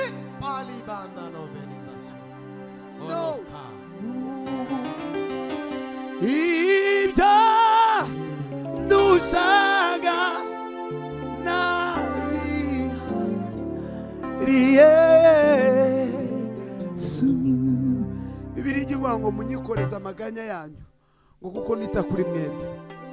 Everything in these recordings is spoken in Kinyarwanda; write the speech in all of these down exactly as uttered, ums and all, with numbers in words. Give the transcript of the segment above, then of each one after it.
Palibanda novelisation. No. Oloka. Ibya dusaga na Yesu. Bibiri ivuga ngo munyikoreza amaganya yanyu ngo kuko nita kuri mwebwe.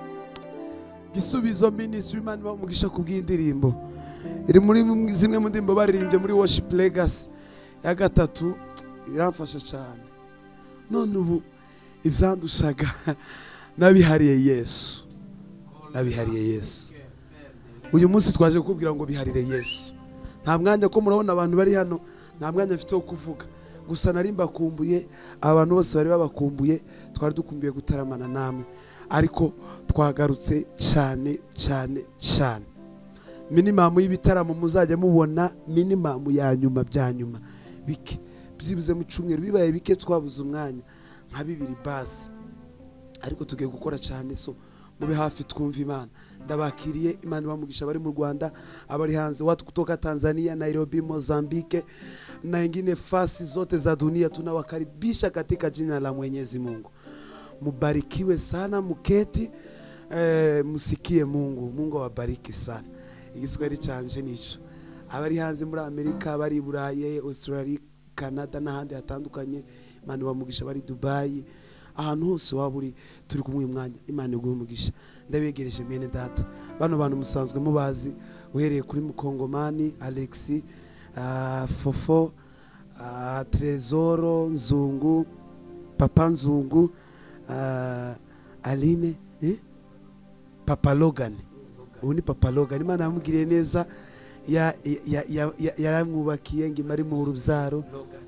Gisubizo Ministry Imana bamugisha kubw'indirimbo iri muri zimwe mu ndirimbo baririmbye muri Worship Legacy ya gatatu, iramfasha cyane. None ubu ivyandushaga nabihariye Yesu, nabihariye Yesu. Uyu munsi twaje kubwira ngo biharire Yesu. Nta mwanya ko murabona abantu bari hano, nta mwanya mfite wo kuvuga. Gusa nari mbakumbuye, abantu bose bari babakumbuye, twari dukumbuye gutaramana namwe. Ariko twagarutse cyane cyane cyane. Minimum y'ibitaramo muzajya mubona, minimum ya nyuma bya nyuma bike byibuze mu cyumweru, bibaye bike twabuze umwanya nka bibiri basi. Ariko tugiye gukora cyane, so mube hafi twumva Imana. Ndabakiriye, Imana bamugisha bari mu Rwanda, abari hanze, watu kutoka Tanzania, Nairobi, Mozambique na ingine fasi zote za dunia, tunawakaribisha katika jina la Mwenyezi Mungu. Mubarikiwe sana, muketi eh, musikie Mungu. Mungu awabariki sana. Igiswahili canje nico. Abari hanze muri Amerika, abari Burayi, Australia, Canada n'ahandi hatandukanye, Imana bamugisha bari Dubai, ahantu hose waburi turi kumwe umwanya, Imana iguhe umugisha. Ndabegereje mwene data, bano bantu musanzwe mubazi, uhereye kuri Mukongomani, Alexi, uh, Fofo, uh, Trezoro, Nzungu, Papa Nzungu, uh, Aline, eh? Papa Logan. Ubu ni Papa Logan. Imana yamugiriye neza, ya ya ya yaramwubakiye ngo imari mu rubyaro.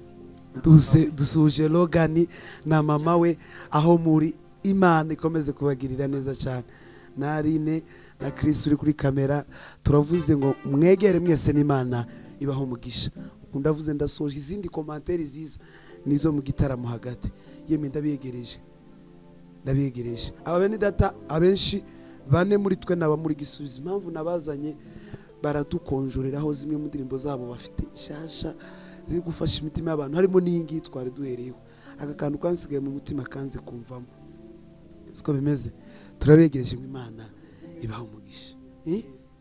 Duse dusuje Logan na mama we aho muri. Imana ikomeze kubagirira neza cyane. Na Aline na Chris uri kuri kamera, turavuze ngo mwegere mwese n'Imana ibaho umugisha. Ndavuze ndasoje izindi commentaires ziza nizo mu gitaramo hagati. Yeme ndabiyegereje. Ndabiyegereje. Aba bene data abenshi bane muri twe naba muri Gisubizo. Impamvu nabazanye baradukonjoreraho zimwe mu ndirimbo zabo bafite shasha ziri gufasha imitima y'abantu, harimo n'ingi twari duhereyeho. Aka kantu kansigaye mu mutima kanze kumvamo. Siko bimeze. Turabegereje mu Imana ibaho umugisha. Eh?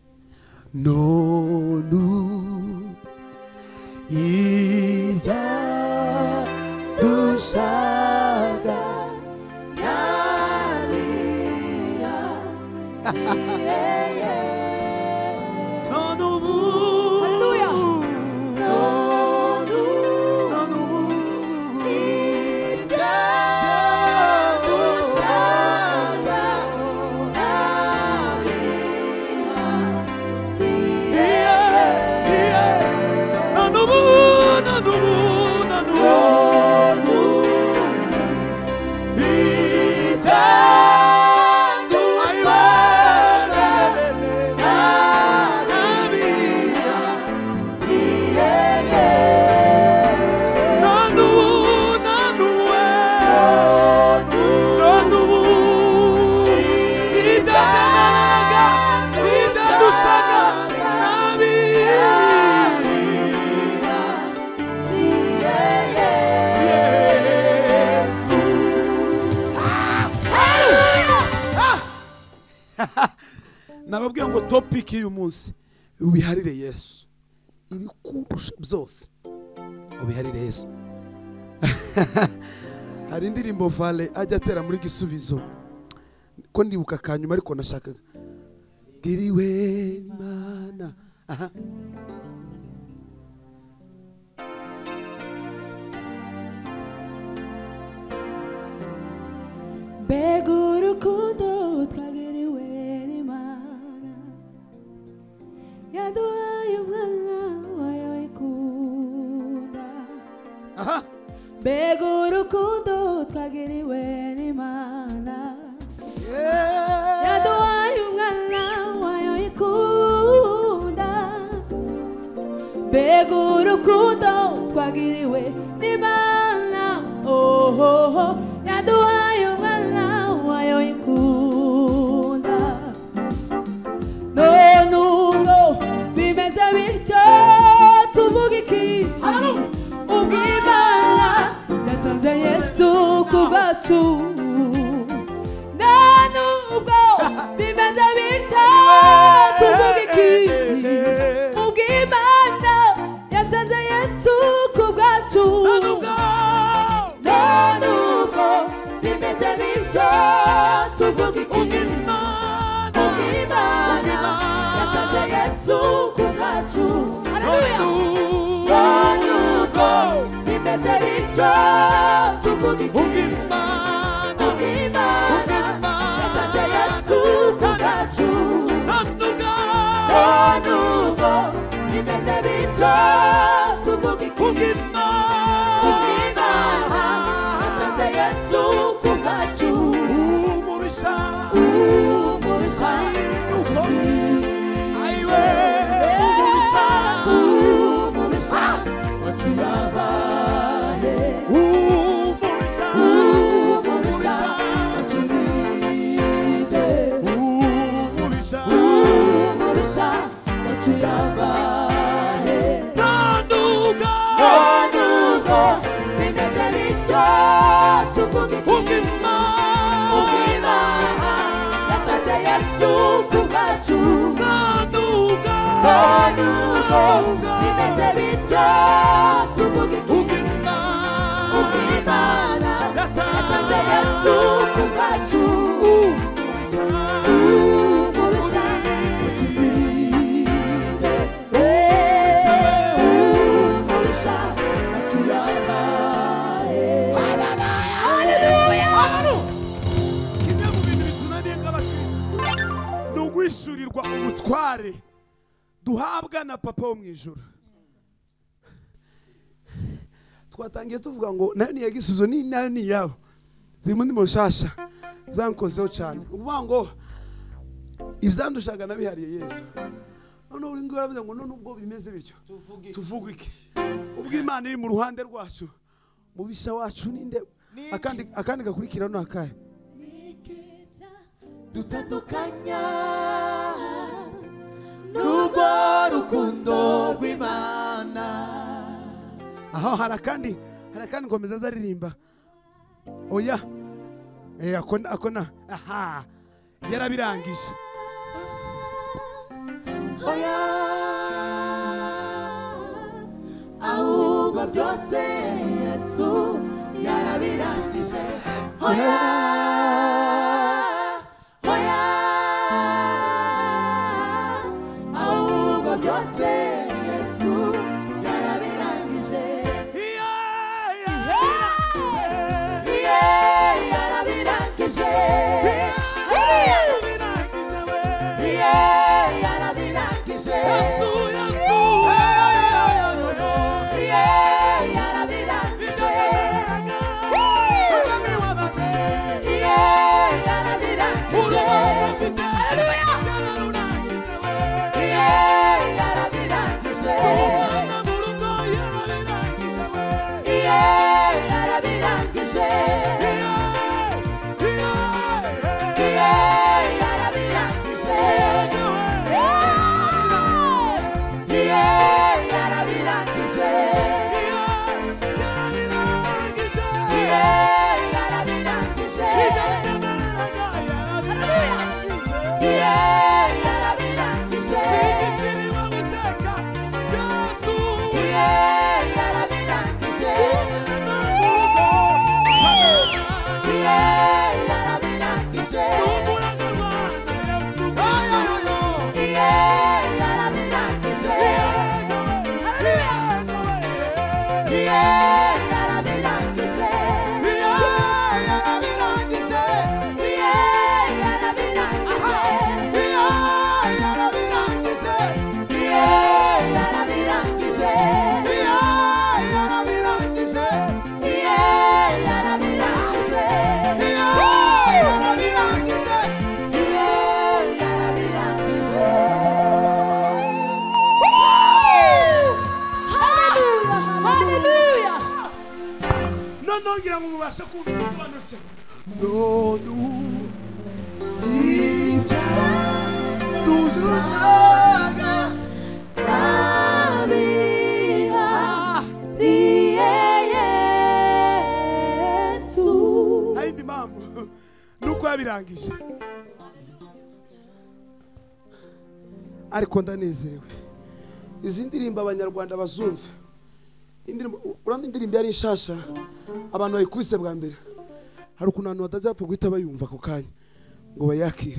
Nonu ibya dusaga nariya nonu haleluya nonu nonu ibya dusaga nariya nonu nonu nonu nababwiye ngo topic y'uyu munsi ubiharire Yesu, ibikurusha byose ubiharire Yesu. Hari indirimbo Vale ajya atera muri Gisubizo ko ndibuka kanyuma, ariko nashaka giriwe Imana. Aha, beguru kundo twagiriwe n'Imana, yaduhaye umwana wayo ikunda. aha, beguru kundo twagiriwe n'Imana, yeah. yaduhaye umwana wayo ikunda. beguru kundo twagiriwe n'Imana, oh oh oh, yaduhaye umwana wayo ikunda. none ubwo bimeze bityo tuvuga iki? kubwacu nta nubwo bimeze bityo tuvuga iki ubw'Imana yatanze Yesu kubwacu nta nubwo bimeze bityo tuvuga iki ubw'Imana yatanze Yesu kubwacu nta nubwo bimeze bityo tuvuga iki ubw'Imana yatanze Yesu kubwacu nta nubwo bimeze bityo tuvuga iki ubw'Imana yatanze Yesu kubwacu umubisha umubisha aiwe umubisha umubisha wacu yabaye umubisha umubisha wacu nide umubisha umubisha wacu yabaye nanduka nanduka bimeze bityo tuvuga iki ubw'Imana yatanze Yesu kubwacu nanduka nanduka bimeze bityo tuvuga iki ubw'Imana yatanze Yesu kubwacu umubisha utubwire umubisha wacu yabaye haleluya kimwe mu bintu bitunaniye nk'abakristo ni ugwishyurirwa ubutware duhabwa na papa wo mu ijuru. Twatangiye tuvuga ngo nayo niyo gisubizo ni nayo ni yawe ziri mu ndimo nshasha zankozeho cyane uvuga ngo ibyandushaga nabihariye Yesu none uri ngo uravuze ngo none ubwo bimeze bityo tuvuga iki ubw'Imana iri mu ruhande rwacu mubisha wacu ninde akandi akandi gakurikira no akaye dutandukanya n'urwo rukundo rw'Imana aho harakandi harakandi ngomeza zaririmba oya eh akona akona aha yarabirangije oya ahubwo byose Yesu yarabirangije oya oya ahubwo byose Yesu yarabirangije yarabirangije yarabirangije Yesu Yesu yarabirangije ngira ngo mubashe kubisobanukira nonu ija dusaga Nabiha riye Yesu yarabirangije ariko ndanezerewe izi ndirimbo abanyarwanda bazumva indirimbo urana indirimbo yari ishasha abantu bayikubise bwa mbere hari ukuntu abantu batajapfa guhita bayumva ako kanya ngo bayakire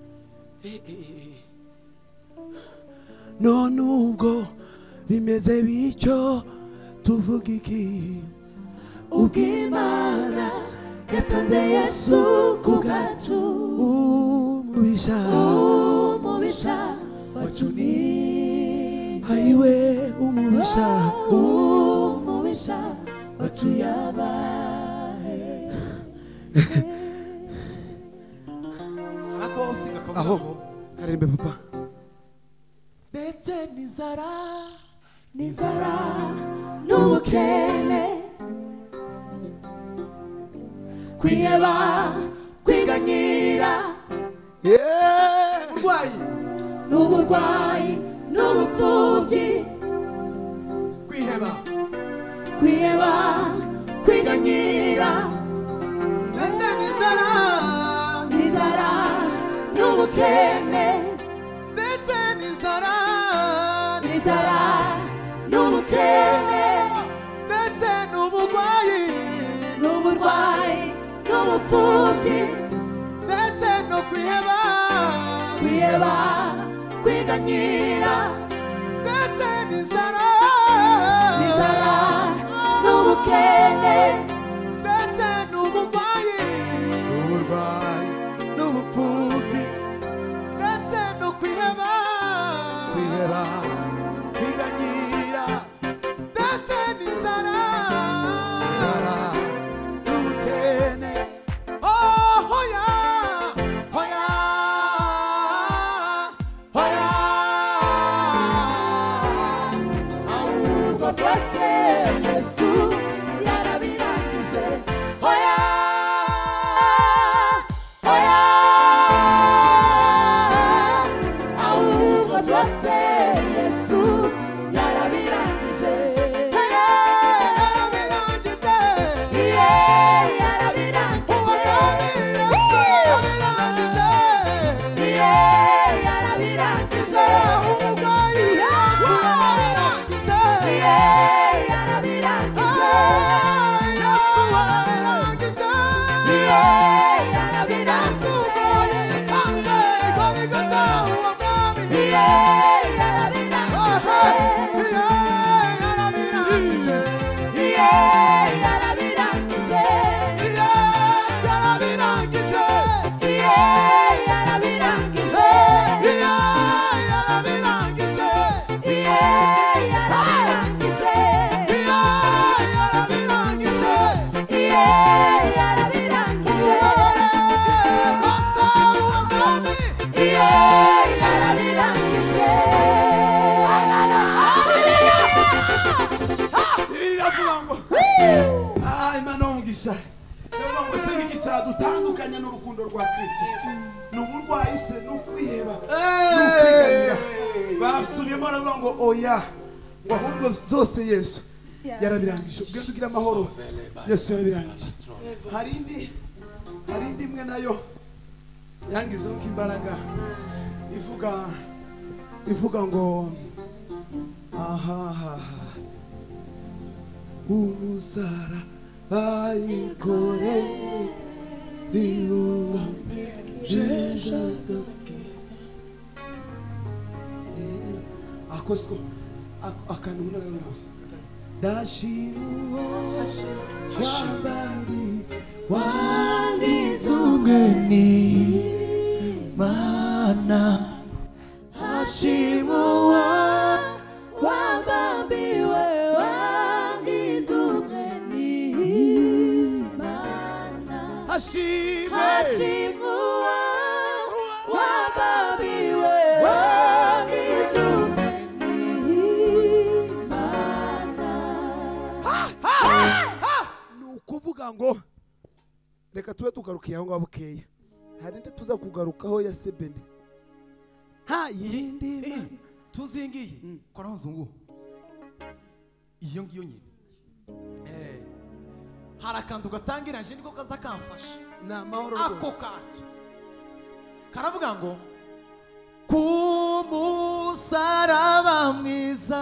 none ubwo bimeze bityo tuvuga iki ubw'Imana yatanze Yesu ku bwacu umubisha umubisha wacu ni hayiwe umubisha umubisha wacu yabaye ariko usiga ko aho karembe papa ndetse n'inzara n'inzara n'ubukene kwiheba kwiganyira yeah urwayi n'uburwayi n'ubupfubyi kwiheba kwiheba kwiganyira ndetse n'inzara n'inzara n'ubukene ndetse n'inzara n'inzara n'ubukene ndetse n'uburwayi n'uburwayi n'ubupfubyi ndetse no kwiheba kwiheba kwiganyira ndetse n'inzara n'inzara n'ubukene ndetse n'uburwayi uburwayi n'ubupfubyi ndetse no kwiheba kwiheba kwiganyira ndetse n'inzara inzara n'ubukene oh hoya hoya hoya ahubwo byose Yesu yarabirangije hoya hoya ahubwo byose Yesu yarabirangije yarabirangije iye yarabirangije yarabirangije iye yarabirangije uburwayi yarabirangije iye yarabirangije Yesu yarabirangije iye yarabirangije yatanze Golgotha uwo mwami iye yarabirangije iye yarabirangije iye yarabirangije iye yarabirangije iye yarabirangije iye yarabirangije iye yarabirangije iye yarabirangije iye yarabirangije Golgotha uwo mwami iye yarabirangije Bibiri iravuga ngo ah Imana umugisha iravuga ngo se niki cyadutandukanya n'urukundo rwa Kristo ni uburwayi se ni ukwiheba ni ukwiganira basubiyemo baravuga ngo oya ngo ahubwo byose Yesu yarabirangije ubwenge ugira amahoro Yesu yarabirangije hari indi hari indi imwe nayo yangizeho imbaraga ivuga ivuga ngo aha aha umusara bayikore bibuba jejaga akosko akantu n'akantu dashimu wabari wangize umweni mana hashimuwa wabambiwe wangize umweni mana hashime hashimuwa wabambiwe wangize umweni mana ni ukuvuga ngo reka tube tugarukiye aho ngaho bukeya hari indi tuza kugarukaho ya sebene nta yindi tuzingiye koraho nzungu iyo ngiyo nyine eh hari akantu gatangiranje niko kaza kamfasha ni amahoro ako rwose kantu karavuga ngo ku musaraba mwiza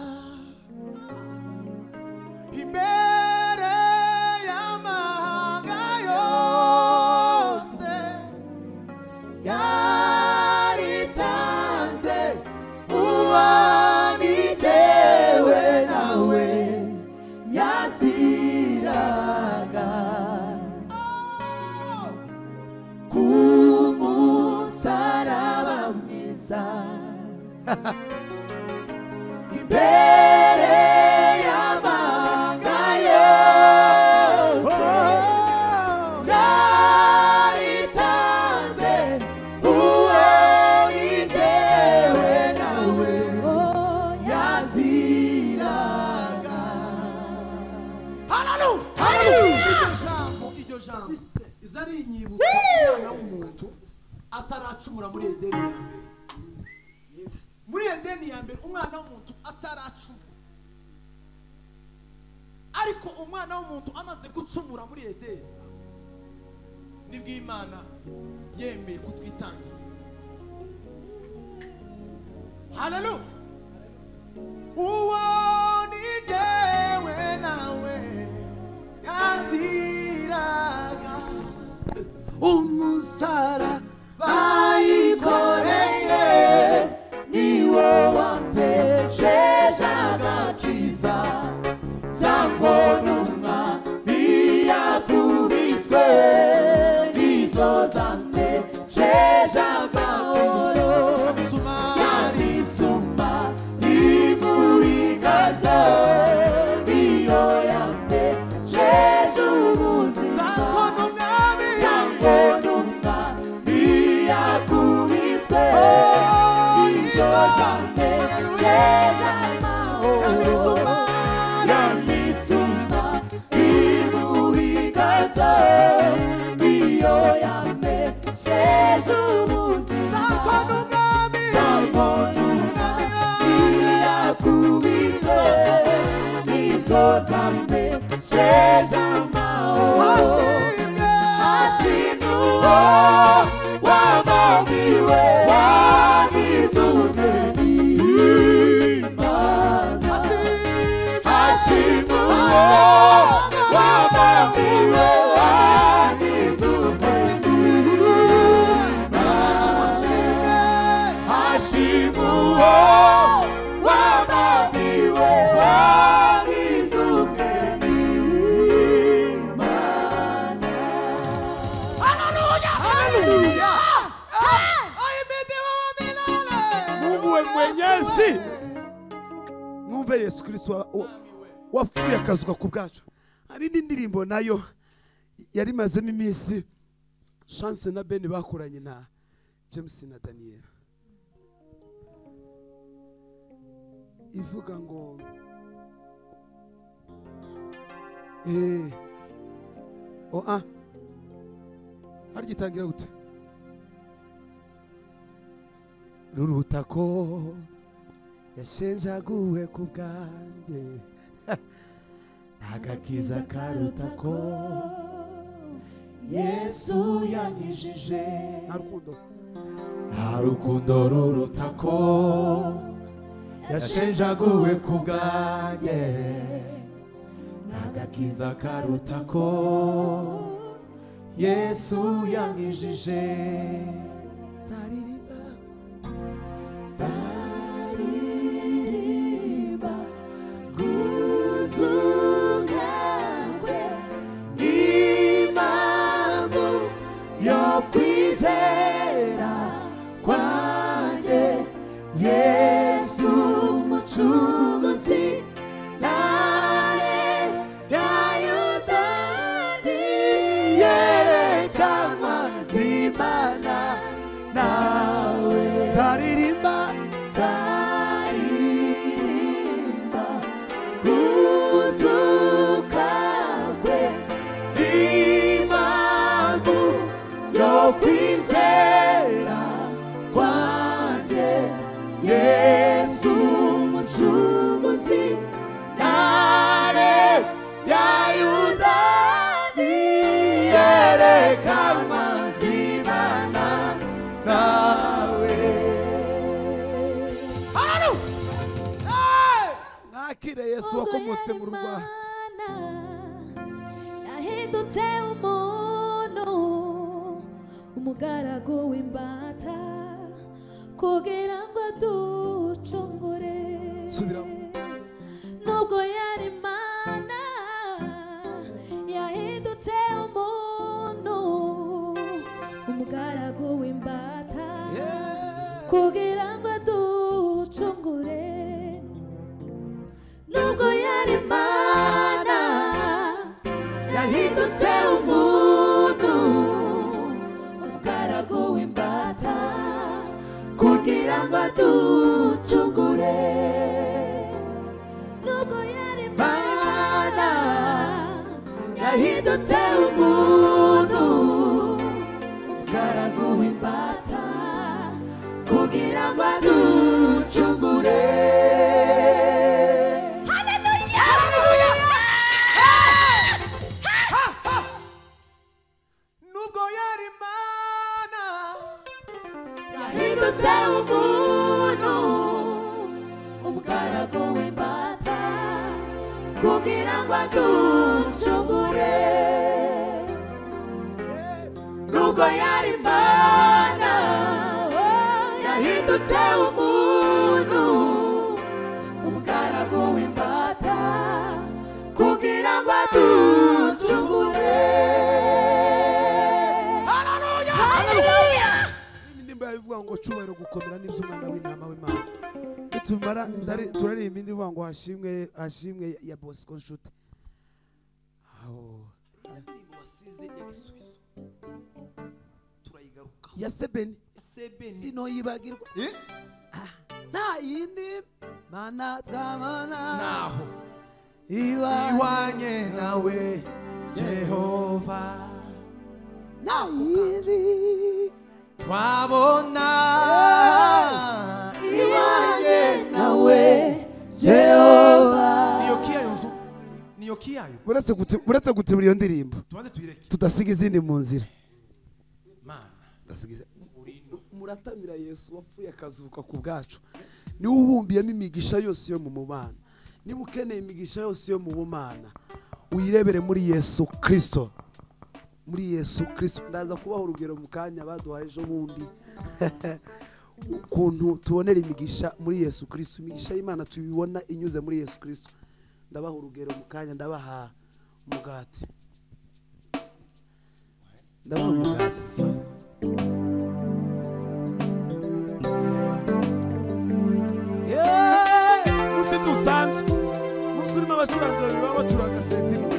imbere y'amahanga yose yaritanze uwo nitewe nawe yaziraga ku musaraba mwiza imbere y'amahanga yose yaritanze uwo nitewe nawe yaziraga. Hallelujah! Iryo jambo iryo jambo iza ari inyibutso umwana w'umuntu ataracumura muri Edeni ya mbere. Muri Edeni ya mbere umwana w'umuntu ataracumura, ariko umwana w'umuntu amaze gucumura muri Edeni nibwo Imana yemeye kutwitangira. Hallelujah! Uwo ni jyewe nawe yaziraga umusara bayikoreye niwo wampesheje agakiza zambonumwa ntiyakubiswe nizo zampesheje amahoro yabisuma imubigaza niyo yampesheje ubuzima zambonumwa ntiyakubiswe nizo zampesheje amahoro yabisuma imubigaza niyo yampesheje ubuzima zambonumwa ntiyakubiswe nizo zampesheje amahoro ashimwe wamamiwe wamizune Imana ashimwe wamamiwe wamizune Imana ashimwe wamamiwe wamizune Imana. Hallelujah! Ahimidiwe wa milele. Mungu we mwenyezi. Mwumve Yesu Kristo wa- wa- wapfuye akazuka ku bwacu. Hari n'indirimbo nayo yari mazemo iminsi Chance na Ben bakoranye na James na Daniel. Ivuga ngo eh oh ah hari gitangira gute rurutako yashenjaguwe ku bwanjye ntagakiza karutako Yesu yanyijije nta rukundo nta rukundo rurutako yashenjaguwe ku bwanjye n'agakiza karutako Yesu yanyijije. zaririmba zaririmba guzuka kwe impamvu yo kwizera kwanjye Yesu umucunguzi ntare ya Yudani yerekanwa z'Imana na Yesu wakomotse mu rwa yahindutse umuntu umugaragu w'imbata kugira ngo aducungure nubwo yari Imana yahindutse umuntu umugaragu w'imbata kugira ngo aducungure nubwo yari Imana yahindutse umuntu umugaragu w'imbata kugira ngo aducungure nubwo yari Imana yahindutse umuntu umugaragu w'imbata kugira ngo aducungure. Yahindutse umuntu umugaragu w'imbata kugira ngo aducungure nubwo yari Imana yahindutse umuntu umugaragu w'imbata kugira ngo aducungure. Bivuga ngo cubahiro gukomera n'ibyo umwana w'intama w'Imana bitumara turaririmba indi bivuga ngo hashimwe hashimwe ya Bosco Nshuti aho indirimbo wasize ya Gisubizo turayigaruka ya Sebeni Sebeni sino yibagirwa eh nta yindi mana twabona naho iwanye nawe Jehova nta yindi twabona iwanye nawe Jehova. niyo kiyayo nzu niyo kiyayo buretse buretse gutibura iyo ndirimbo tubanze tuyireke tudasiga izindi mu nzira mana ndasigize muratamira Yesu wapfuye akazuka ku bwacu niwe ubumbiyemo imigisha yose yo mu mubana niba ukeneye imigisha yose yo mu bumana uyirebere muri Yesu Kristo muri Yesu Kristo. Ndaza kubaho urugero mu kanya baduhaye ejo bundi ukuntu tubonera imigisha muri Yesu Kristo. Imigisha y'Imana tubibona inyuze muri Yesu Kristo. Ndabaha urugero mu kanya, ndabaha umugati ndabaha umugati yeee musi dusanzwe musi urimo abacuranzi babiri baba bacuranga seti imwe.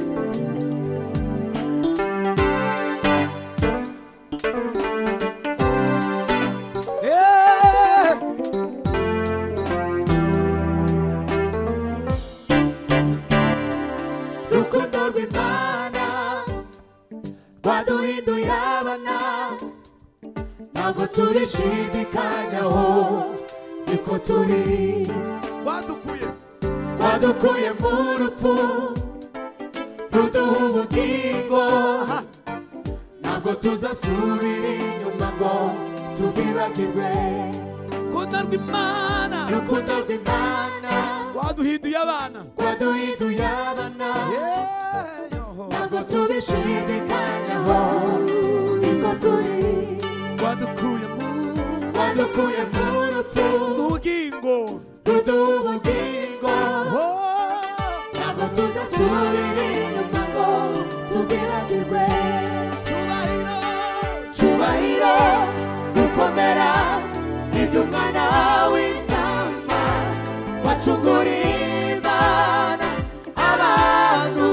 waduhinduye abana ntabwo turishidikanyaho niko turi wadukuye wadukuye mu rupfu ruduha ubugingo ntabwo tuzasubira inyuma ngo tubwibagirwe rukundo rw'Imana rukundo rw'Imana waduhinduye abana waduhinduye abana ntabwo tubishidikanyaho niko turi wadukuye mu wadukuye mu rupfu ubugingo ruduha ubugingo ntabwo tuzasubira inyuma ngo tubwibagirwe cyubahiro cyubahiro gukomera iby'umwana w'intama wacunguriye Imana abantu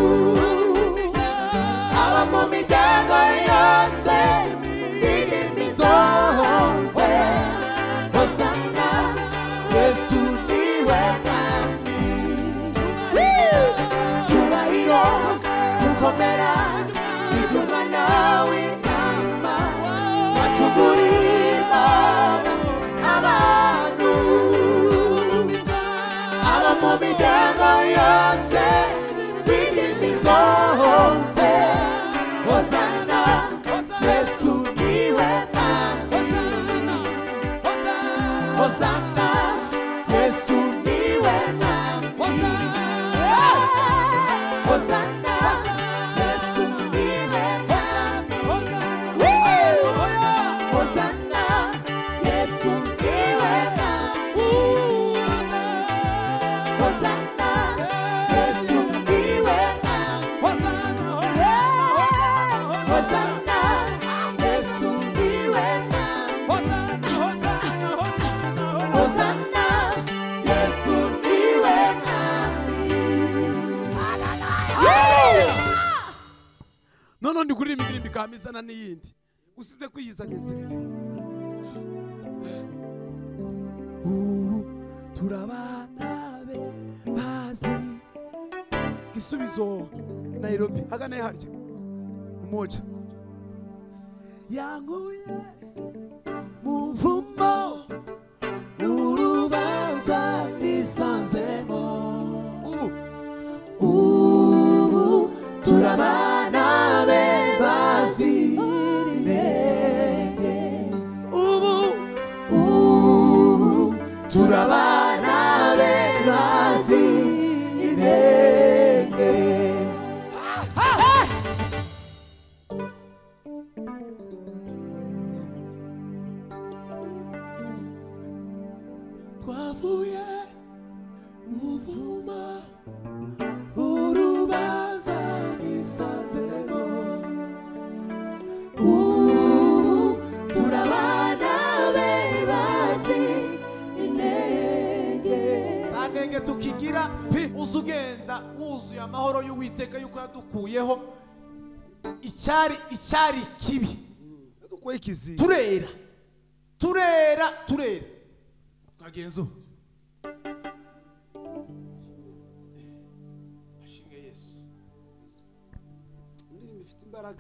aba mu miryango yose n'indimi zose hosana Yesu niwe mwami cyubahiro gukomera iby'umwana w'intama wacunguriye Imana abantu aba mu miryango yose n'indimi zose hosana Yesu niwe mwami hosana Yesu niwe mwami Hosanna, Yesu ndiwe mwami. Hosanna, Yesu ndiwe mwami. Hosanna, Yesu ndiwe mwami. Hosanna, Yesu ndiwe mwami. Hosanna, Yesu ndiwe mwami. none ndi kuririmba indirimbo ikamizana n'iyindi usibye kwiyizanya zibiri. ubu turabana be bazi gisubizo Nairobi hagana harya umoja yankuye muvumo urubanza nisanzemo. ubu Ubu turabana be bazi intege. ubu Ubu turabana be bazi intege. twavuye muvuma urubanza nisanzemo. Ubu turabana be bazi intege. nta ntege tukigira uza ugenda wuzuye amahoro y'Uwiteka yuko yadukuyeho icyari icyari kibi. dukoye ikizinga turera turera turera twagenzo ashinge Yesu. indirimbo ifite imbaraga.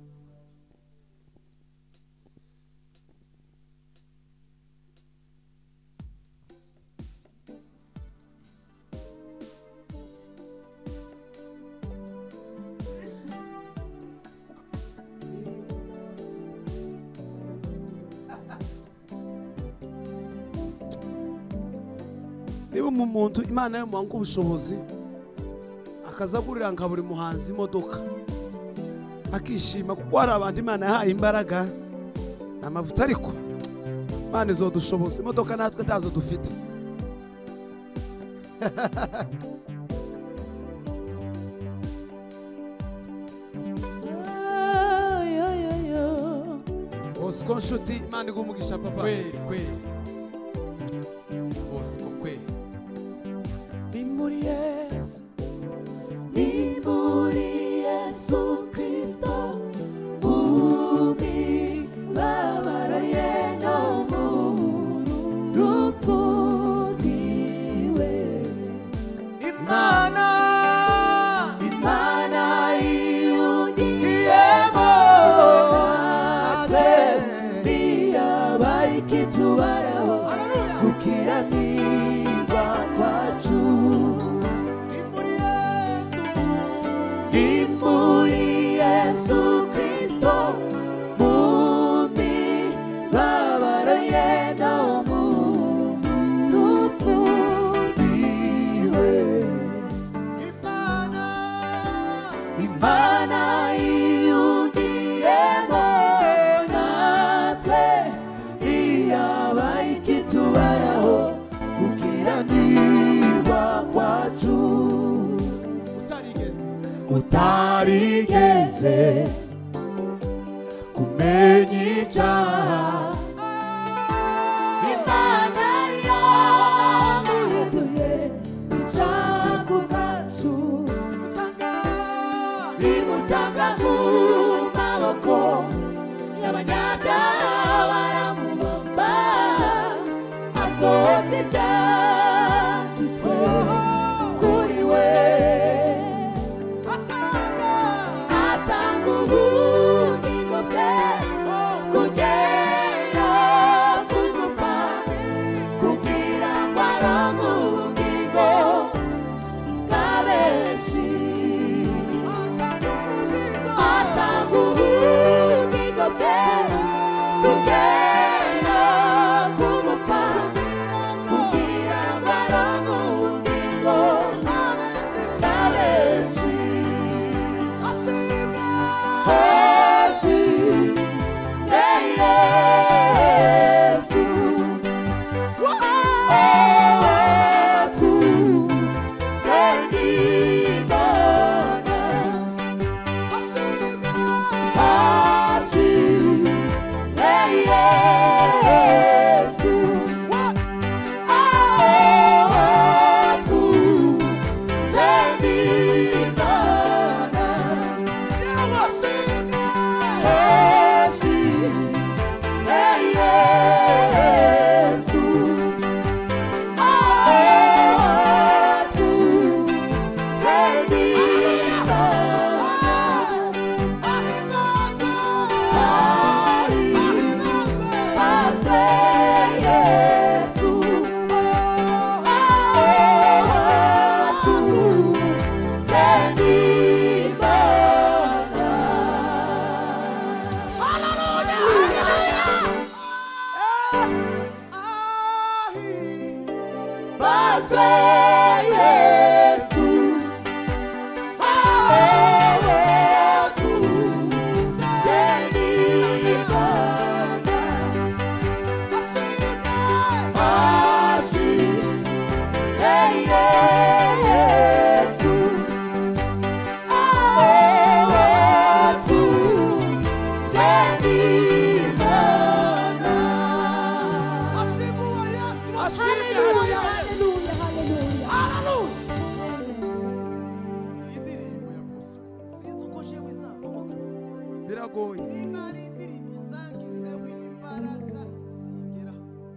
niba umuntu Imana yamuha ubushobozi akazagurira nka buri muhanzi imodoka akishima kuko hari abantu Imana yahaye imbaraga amavuta, ariko Imana izodushoboza imodoka natwe ntazo dufite. Bosco nshuti Imana igumugisha papa. kweli kweli Bosco kweli. Ni muri Yesu Ni muri Yesu Kristo umibabaro ye no mu rupfu rwiwe. Imana Imana iyungiyemo natwe ntiyabaye ikitubaraho gukiranirwa kwacu. Ni muri Yesu Kristo mu mibabaro ye no mu rupfu rwiwe. Imana iyungiyemo natwe ntiyabaye ikitubaraho gukiranirwa kwacu. utarigeze Utarigeze kumenya icyaha, Imana yamuhinduye icyaha ku bwacu, imutanga mu maboko y'abanyabyaha baramubamba, asohoza ibyanditswe kuri we. Atanga ubugingo bwe kugera ku gupfa, kugira ngo aronke ubugingo bwa benshi. Atanga ubugingo bwe kugera ku gupfa, kugira ngo aronke ubugingo bwa benshi. himbazwe Yesu biragoye nimara indirimbo zangizeho imbaraga zingera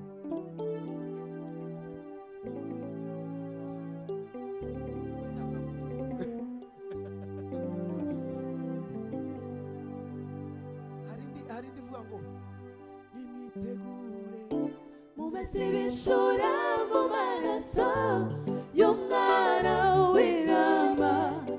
hari indi hari indi ivuga ngo nimwitegure mumese ibishura mu maraso y'umwana w'intama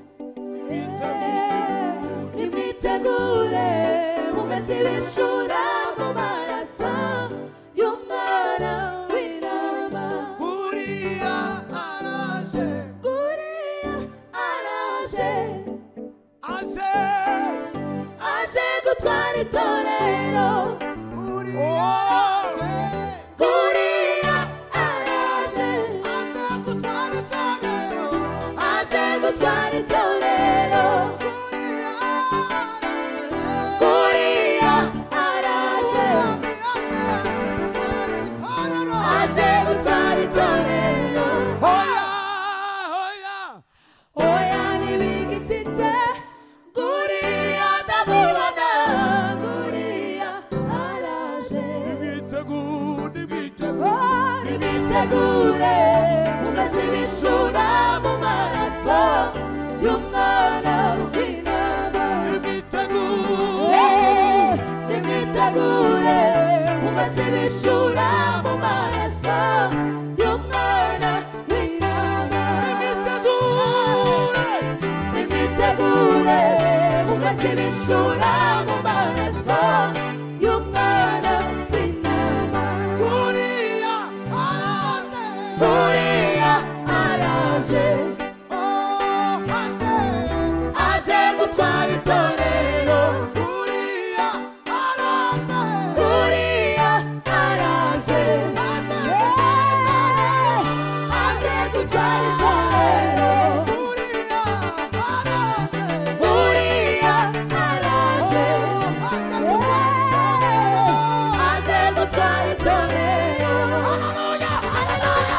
nimwitegure mumese ibishura mu maraso y'umwana w'intama Guriya araje Guriya araje aje aje gutwara itorero Guriya Guriya araje aje gutwara itorero aje gutwara itorero Guriya Guriya araje aje gutwara itorero Hoya hoya oya ntibigititse Guriya ndamubona Guriya araje Nimwitegure nimwitegure Oh, nibitegure mumese ibishura mu maraso y'umwana w'intama nimwitegure Eh, nibitegure mumese ibishura mu maraso y'umwana w'intama nimwitegure nibitegure mumese ibishura mu maraso y'umwana w'intama Guriya araje Guriya araje oh aje aje gutwara itorero Guriya araje Guriya araje aje gutwara itorero Guriya araje Guriya araje aje gutwara itorero Haleluya haleluya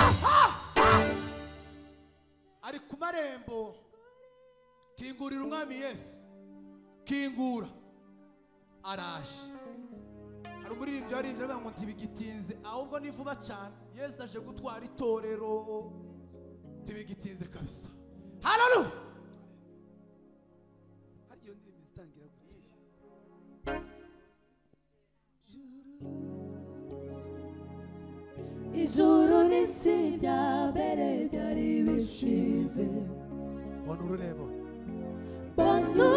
ari ku marembo kingurira umwami Yesu kingura araje hari umuririmbyi waririmbye avuga ngo ntibigitinze ahubwo ni vuba cyane Yesu aje gutwara itorero ntibigitinze kabisa haleluya hari iyo ndirimbo izitangira gute ijuru n'isi bya mbere byari bishize bona ururembo mbona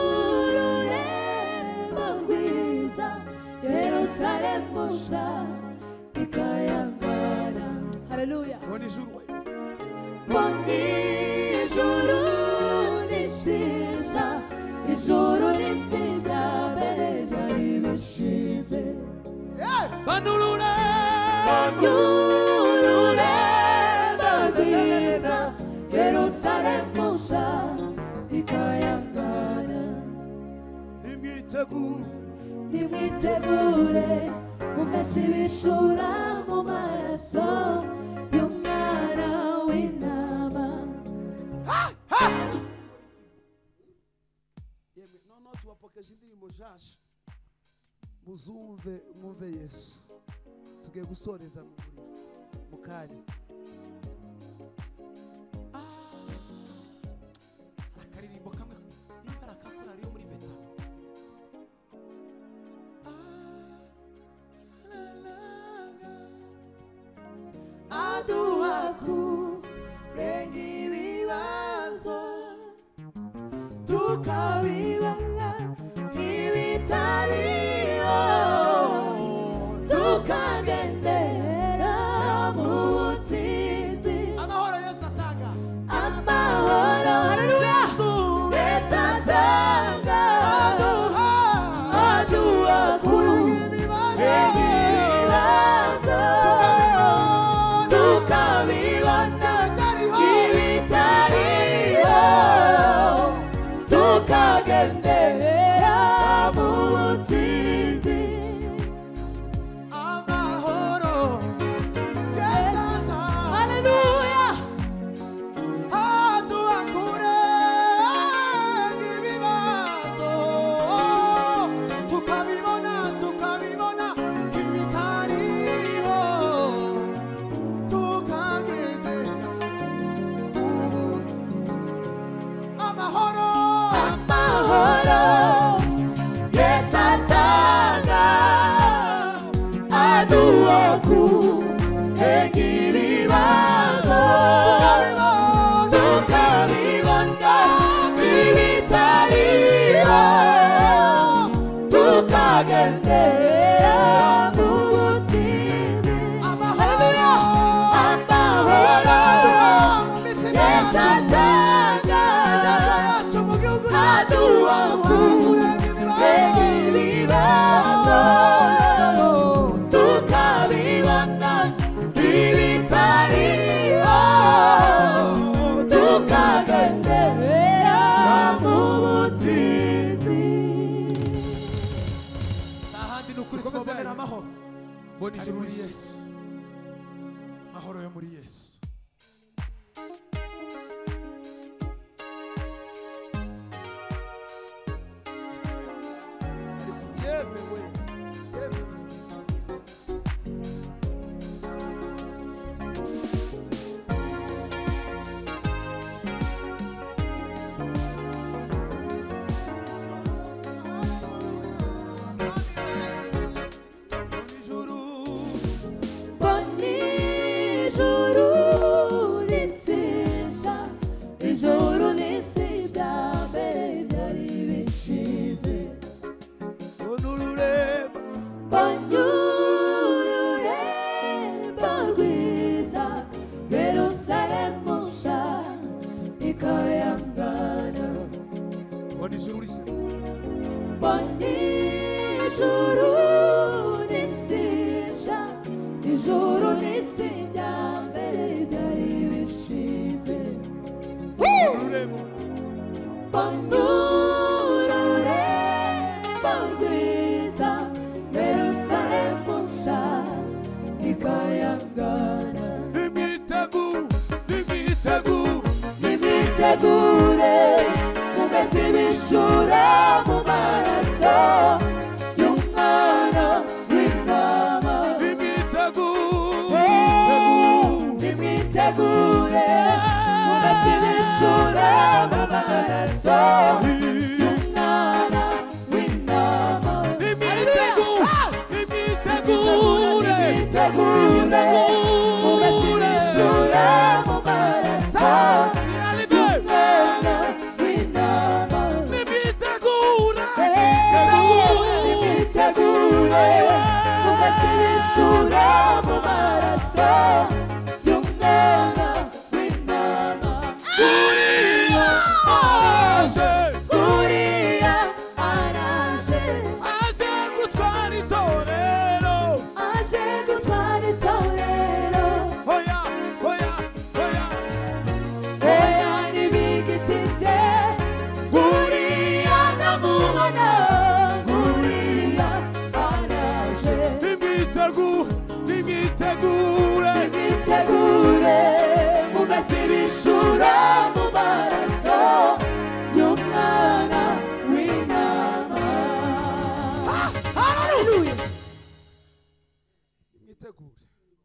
ururembo rwiza Yerusalemu nshya ikayangana haleluya bona ijuru we mbona ijuru n'isi nshya ijuru n'isi bya mbere byari bishize bona ururembo y'ururembo rwiza Yerusalemu nshya ikayangana nimwitegure nimwitegure mumese ibishura mu maraso y'umwana w'intama yemwe noneho tubapokeje indirimbo nshasha muzumve mwumve Yesu tugiye gusoreza mu muriro mu kanya akaririmbo kamwe niba arakakora ariyo muri beta aduha kurenga ibibazo tukabibona nk'ibitariho tukagendera mu butsinzi tukagendera mu butsinzi. amahoro yesata Haleluya. aduha kure n'ibibazo tukabibona tukabibona k'ibitariho tukagende ubu amahoro Amahoro Yesu atanga aduha kurenga ibibazo tukabibona ibitariho tukagendera mu butsinzi. amahoro Amahoro Yesu atanga yacu mu gihugu aduha kurenga ibibazo tukabibona ibitariho tukagendera mu butsinzi. ahandi ni ukuri twabonera amahoro mbonije muri Yesu amahoro yo muri Yesu yemewe yemewe Bonijuru nisisha ijuru nisi bya mbere byari bishize. onurureba Banyururembo rwiza Yerusalemu nshya ikayangana. onijuru rise Bonijuru nisisha ijuru nisi bya mbere byari bishize. onurureba Banyururembo rwiza Yerusalemu nshya ikayangana. nimwitegu nimwitegu Nimitegure mumeze ibishura mu maraso y'umwana w'intama. nimwitegu Nimitegure mumeze ibishura mu maraso y'umwana w'intama. nimwitegu nimwitegure Nimitegure mumeze ibishura mu maraso y'umwana w'intama. nimwitegure Nimitegure mumeze ibishura mu maraso y'umwana w'intama. uriya aje Uriya araje aje gutwara itorero aje gutwara itorero. oya oya oya Oya ntibigitinze Uriya ndamubona. Uriya araje nimwitegu nimwitegure Nimitegure mumeze ibishura mu maraso y'umwana w'intama. Haleluya. nimwitegure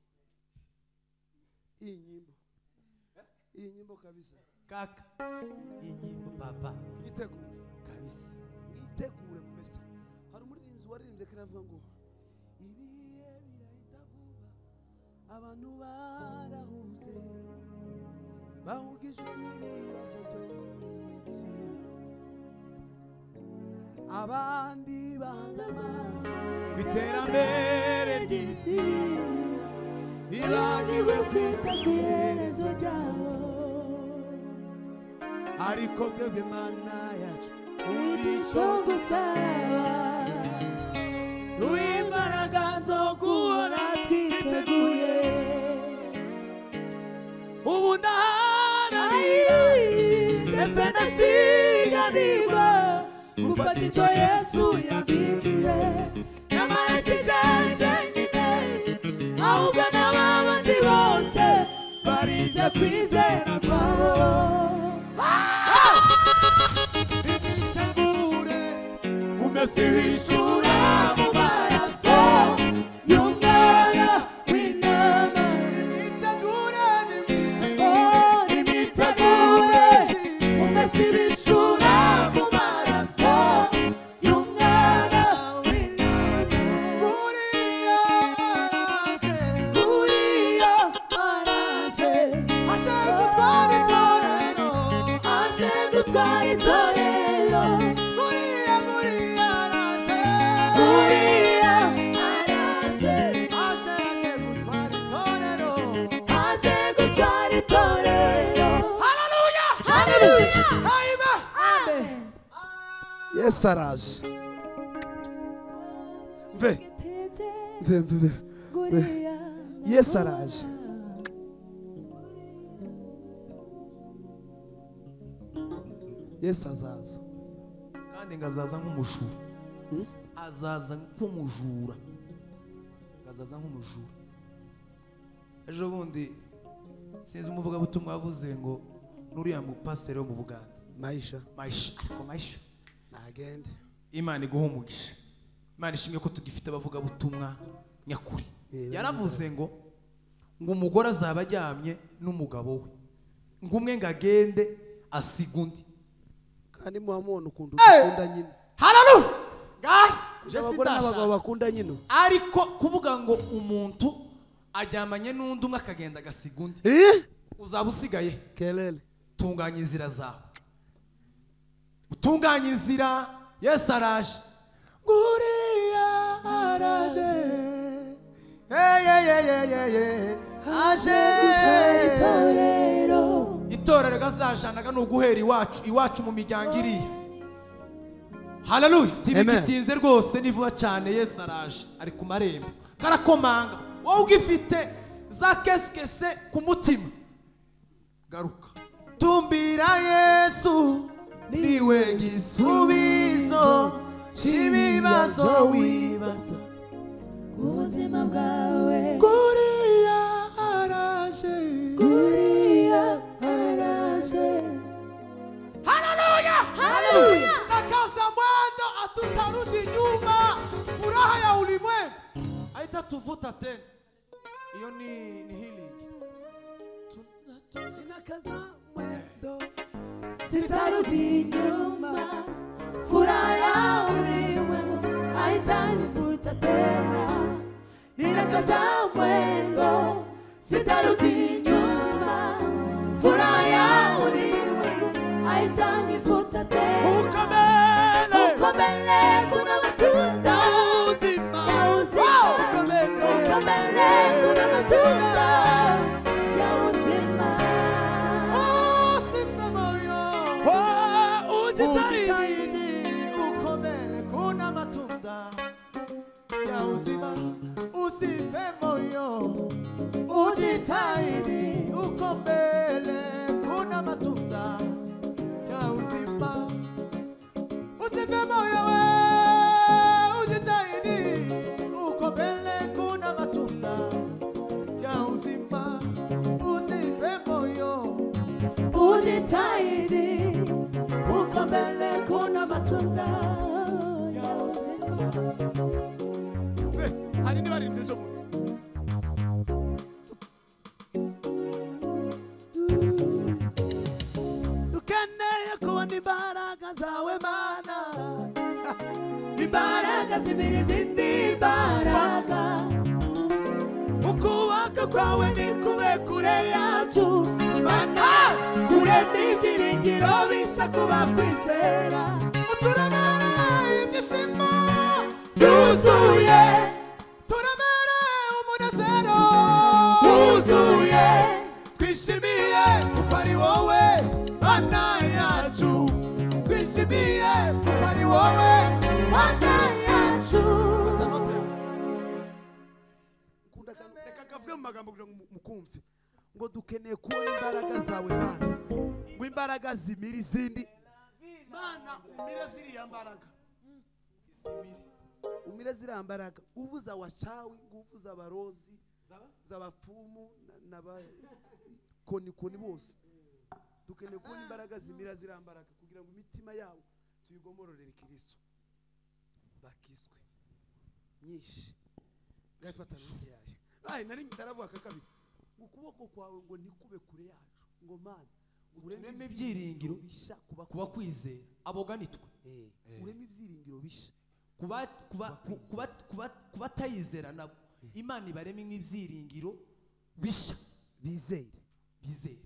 iyi nyimbo iyi nyimbo kabisa kaka inyimbo papa mwitegure kabisa mwitegure mumese hari umuririmbyi waririmbye kera avuga ngo ibihe birahita vuba abantu barahuze bahugijwe n'ibibazo byo muri iyi si abandi bahanze amaso ku iterambere ry'isi bibagiwe kwita ku iherezo ryabo. ariko twebwe mana yacu Icyo gusa imbaraga zo guhora twiteguye ubu ndaharanira ndetse ndasiganirwa gufata icyo Yesu yambwiye nyamara sijeje nyine ahubwo n'abandi bose barize kwizera kwawe imitegure umese wishura mu maraso y'umwana w'intama imitegure imitegure umese wishura mu maraso y'umwana w'intama Uriya araje Uriya araje aje gutwara itorero aje gutwara itorero Uriya Uriya araje Uriya araje aje aje gutwara itorero aje gutwara itorero Hallelujah Hallelujah Amen Amen Yes araje mve mve mve mve Yes araje Yes azaza kandi ngazaza nk'umujura azaza nk'umujura ngazaza nk'umujura ejo bundi sinzi umuvugabutumwa wavuze ngo nuriya mupasiteri wo mu Buganda Maisha Maisha ariko Maisha nagende Imana iguha umugisha Imana ishimye ko tugifite abavugabutumwa nyakuri yaravuze ngo ngo umugore azaba ajyamye n'umugabo we ngo umwe ngagende asiga undi kandi muhamubona ukuntu ukunda nyine haleluya gayi abagore n'abagabo bakunda nyine ariko kuvuga ngo umuntu ajyamanye n'undi umwe akagenda agasiga undi uzaba usigaye kelele tunganya inzira zawe utunganya inzira Yesu araje Uriya araje hey hey hey hey hey aje gutwara itorero itorero gazajanaga no guhera iwacu iwacu mu miryango iriya haleluya tibitinze rwose nivuba cyane Yesu araje ari ku marembo karakomanga wowe ugifite za keskese ku mutima garuka tumbira Yesu niwe gisubizo cy'ibibazo wibaza ubuzima bwawe Uriya araje Uriya araje haleluya Haleluya takaza mwendo atutarudi nyuma furaha ya ulimwengu aita tuvuta tena hiyo ni ni healing inakaza mwendo sitarudi nyuma furaha ya ulimwengu haitanivuta tena ninakaza mwendo sitarudi nyuma furaha ya ulimwengu haitanivuta tena uko mbele uko mbele kuna matunda uzima ya uzima uko mbele uko mbele kuna matunda ya uzima usife moyo ujitahidi uko mbele kuna matunda ya uzima usife moyo ujitahidi uko mbele kuna matunda ya uzima usife moyo we ujitahidi uko mbele kuna matunda ya uzima usife moyo ujitahidi uko mbele kuna matunda ya uzima hari n'ibari ndejo mu dukeneye kubona imbaraga zawe mana imbaraga zibiri zindi imbaraga ukuboko kwawe ni kube kure yacu mana kure n'ibyiringiro bisa kuba kwizera uturemere ibyishimo byuzuye turemere umunezero wuzuye twishimiye kuko ari wowe mana yacu twishimiye kuko ari wowe mana yacu reka kavuge mu magambo kugira ngo mukumve ngo dukeneye kubona imbaraga zawe mana ngo imbaraga zimira izindi mana umire ziriya mbaraga izimire umire ziriya mbaraga uvuza wachawi nguvuza abarozi z'abapfumu n'abakoni koni bose dukeneye kubona imbaraga zimira ziriya mbaraga kugira ngo imitima yawo tuyigomororere Kristo bakizwe nyinshi ngayifatana n'yaye ai nari ndaravuga kakabiri ukuboko kwawe ngo nikube kure yacu ngo mana ureme ibyiringiro bisha kuba kwizera aboganitwe eh ureme ibyiringiro bisha kuba kuba kuba kuba kubatayizera nabo Imana ibareme nk'ibyiringiro bisha bizere bizere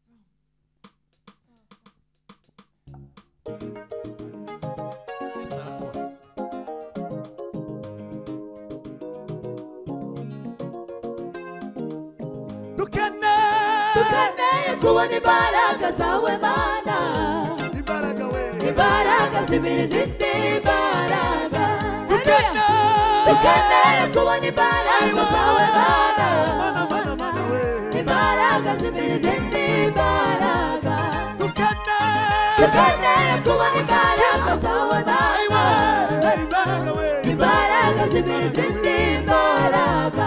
dukeneye kubona imbaraga zawe Mana imbaraga we imbaraga zibiri zindi imbaraga dukeneye kubona imbaraga zawe Mana imbaraga zibiri zindi imbaraga dukeneye kubona imbaraga zawe Mana imbaraga zibiri zindi imbaraga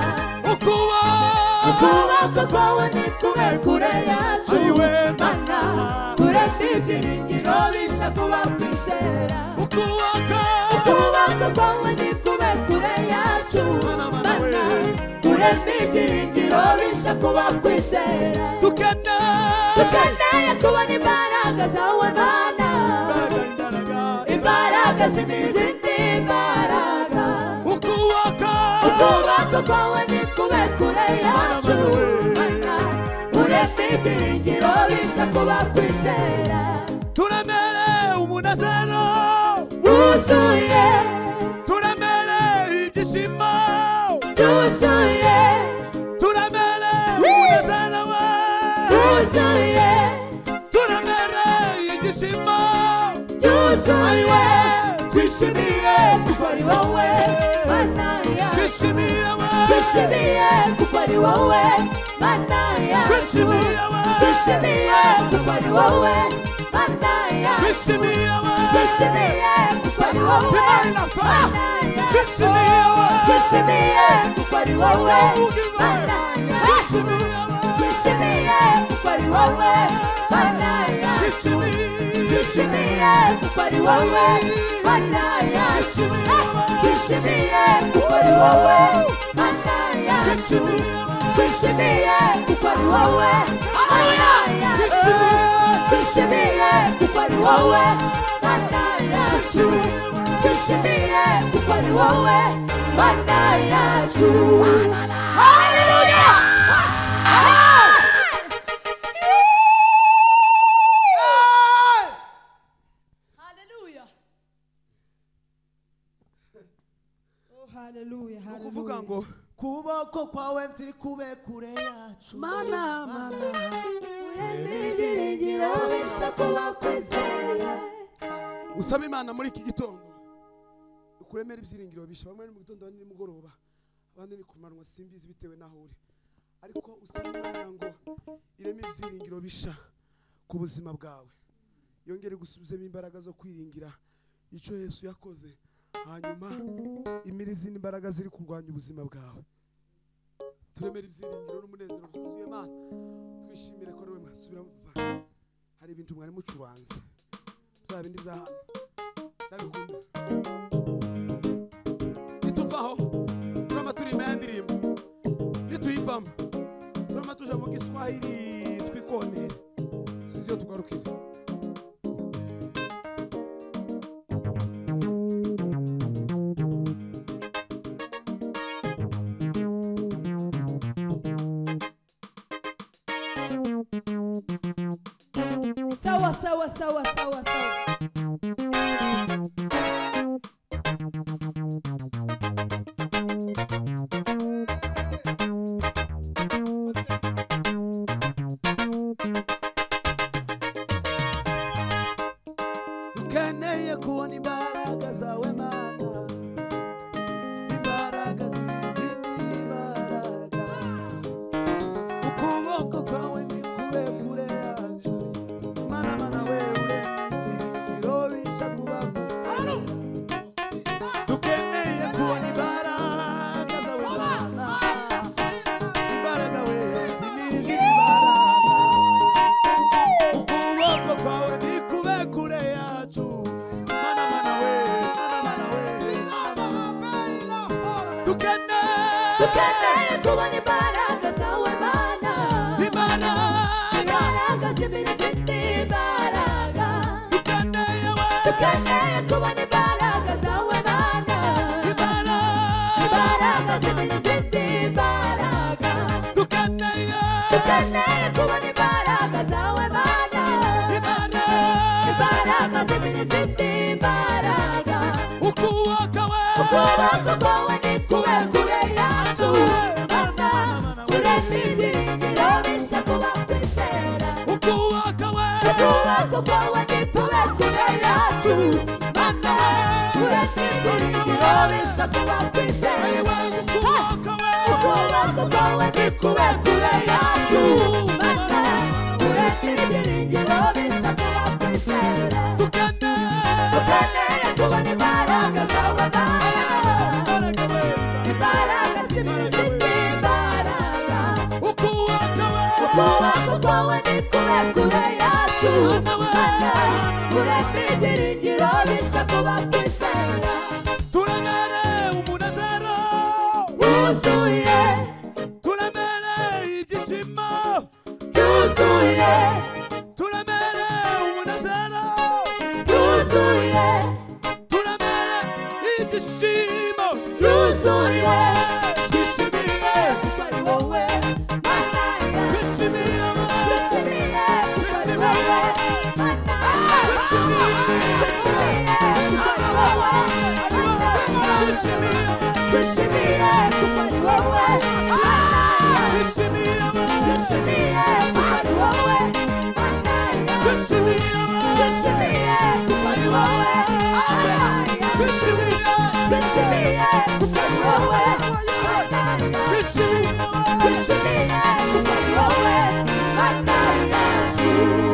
ukuboko kwawe nikube kure yacu Mana kurema ibyiringiro bisha kuba kwizera ukuboko kwawe nikube kure yacu Mana kurema ibyiringiro bisha kuba kwizera dukeneye kubona imbaraga zawe Mana imbaraga zibiri zindi imbaraga ukuboko kwawe nikube kure yacu Mana urema ibyiringiro bisha kuba kwizera turemere umunezero wuzuye turemere ibyishimo byuzuye turemere umunezero wuzuye turemere ibyishimo byuzuye twishimiye kuko ari wowe Mana yacu twishimiye twishimiye kuko ari wowe Mana yacu twishimiye kuko ari wowe Mana yacu twishimiye kuko ari wowe Mana yacu twishimiye kuko ari wowe Mana yacu twishimiye kuko ari wowe Mana yacu twishimiye kuko ari wowe Mana yacu twishimiye kuko ari wowe Mana yacu twishimiye kuko ari wowe Mana yacu twishimiye kuko ari wowe Mana yacu twishimiye kuko ari wowe Mana yacu haleluya Hallelujah, hallelujah. kuvuga ngo kuboko kwawe ntikube kure yacu mana mana urema ibyiringiro bisha kuba kwizera usaba Imana muri iki gitondo ukuremera ibyiringiro bisha bamwe mu gitondo abandi nimugoroba abandi ni kumanwa simbizi bitewe naho uri ariko usaba Imana ngo ireme ibyiringiro bisha ku buzima bwawe yongere gusubizemo imbaraga zo kwiringira icyo Yesu yakoze hanyuma imirizi n'imbaraga ziri kurwanya ubuzima bwawe turemera ibyiringiro n'umunezero byuzuye Mana twishimire ko rewe mwasubiramo papa hari ibintu mwari mucuranze bya bindi bya hano ndabikunda nituvaho turama turima ya ndirimbo nituyivamo turama tuja mu Giswahili twikonera sinzi yo tugarukira Sawa sawa sawa sawa sawa. dukeneye kubona imbaraga zawe Mana imbaraga z'izindi imbaraga ukuboko kwawe nikube kure yacu Mana mana we urema ibyiringiro bisha kuba dukeneye kubona imbaraga zawe mana imbaraga zibiri zifite imbaraga dukeneye kubona imbaraga zawe mana imbaraga zibiri zifite imbaraga dukeneye kubona imbaraga zawe mana imbaraga zibiri zifite imbaraga ukuboko kwawe ni kure kure yacu mana kure n'ibyiringiro bishya kuba kwizera ukuboko kwawe ni kure kure yacu mana kure n'ibyiringiro bishya kuba kwizera ukuboko kwawe ni kure kure yacu mana kure n'ibyiringiro bishya kuba kwizera dukeneye kubona imbaraga zawe mana imbaraga zibiri zifite imbaraga ukuboko kwawe ni kure kure yacu mana kure n'ibyiringiro bishya kuba kwizera turemere umunezero wuzuye turemere ibyishimo byuzuye turemere umunezero byuzuye turemere ibyishimo byuzuye twishimiye kuko ari wowe mana yacu twishimiye twishimiye kuko ari wowe mana yacu twishimiye kuko ari wowe mana yacu twishimiye kuko ari wowe mana yacu twishimiye kuko ari wowe mana yacu twishimiye kuko ari wowe mana yacu twishimiye kuko ari wowe mana yacu twishimiye kuko ari wowe mana yacu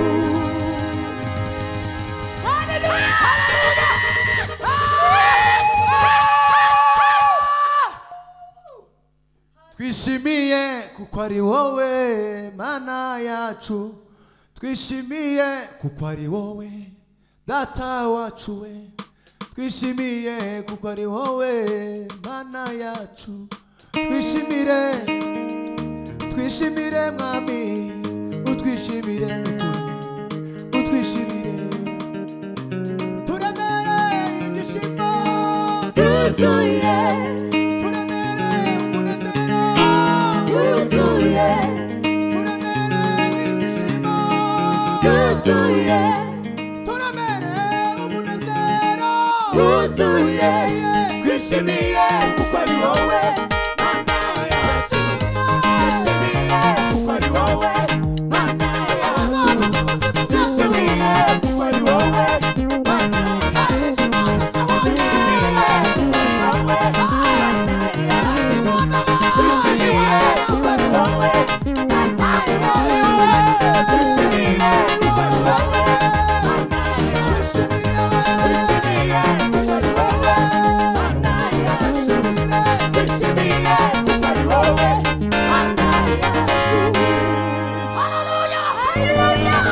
twishimiye kuko ari wowe mana yacu twishimiye kuko ari wowe data wacu we twishimiye kuko ari wowe mana yacu twishimire twishimire mwami utwishimire n'ukuri utwishimire turemere ibyishimo byuzuye turemere umunezero byuzuye turemere ibyishimo byuzuye turemere umunezero wuzuye twishimiye kuko ari wowe mana yacu twishimiye kuko ari wowe mana yacu twishimiye kuko ari wowe mana yacu twishimiye kuko ari wowe mana yacu twishimiye kuko ari wowe mana yacu twishimiye kuko ari wowe mana yacu twishimiye kuko ari wowe mana yacu twishimiye kuko ari wowe mana yacu haleluya haleluya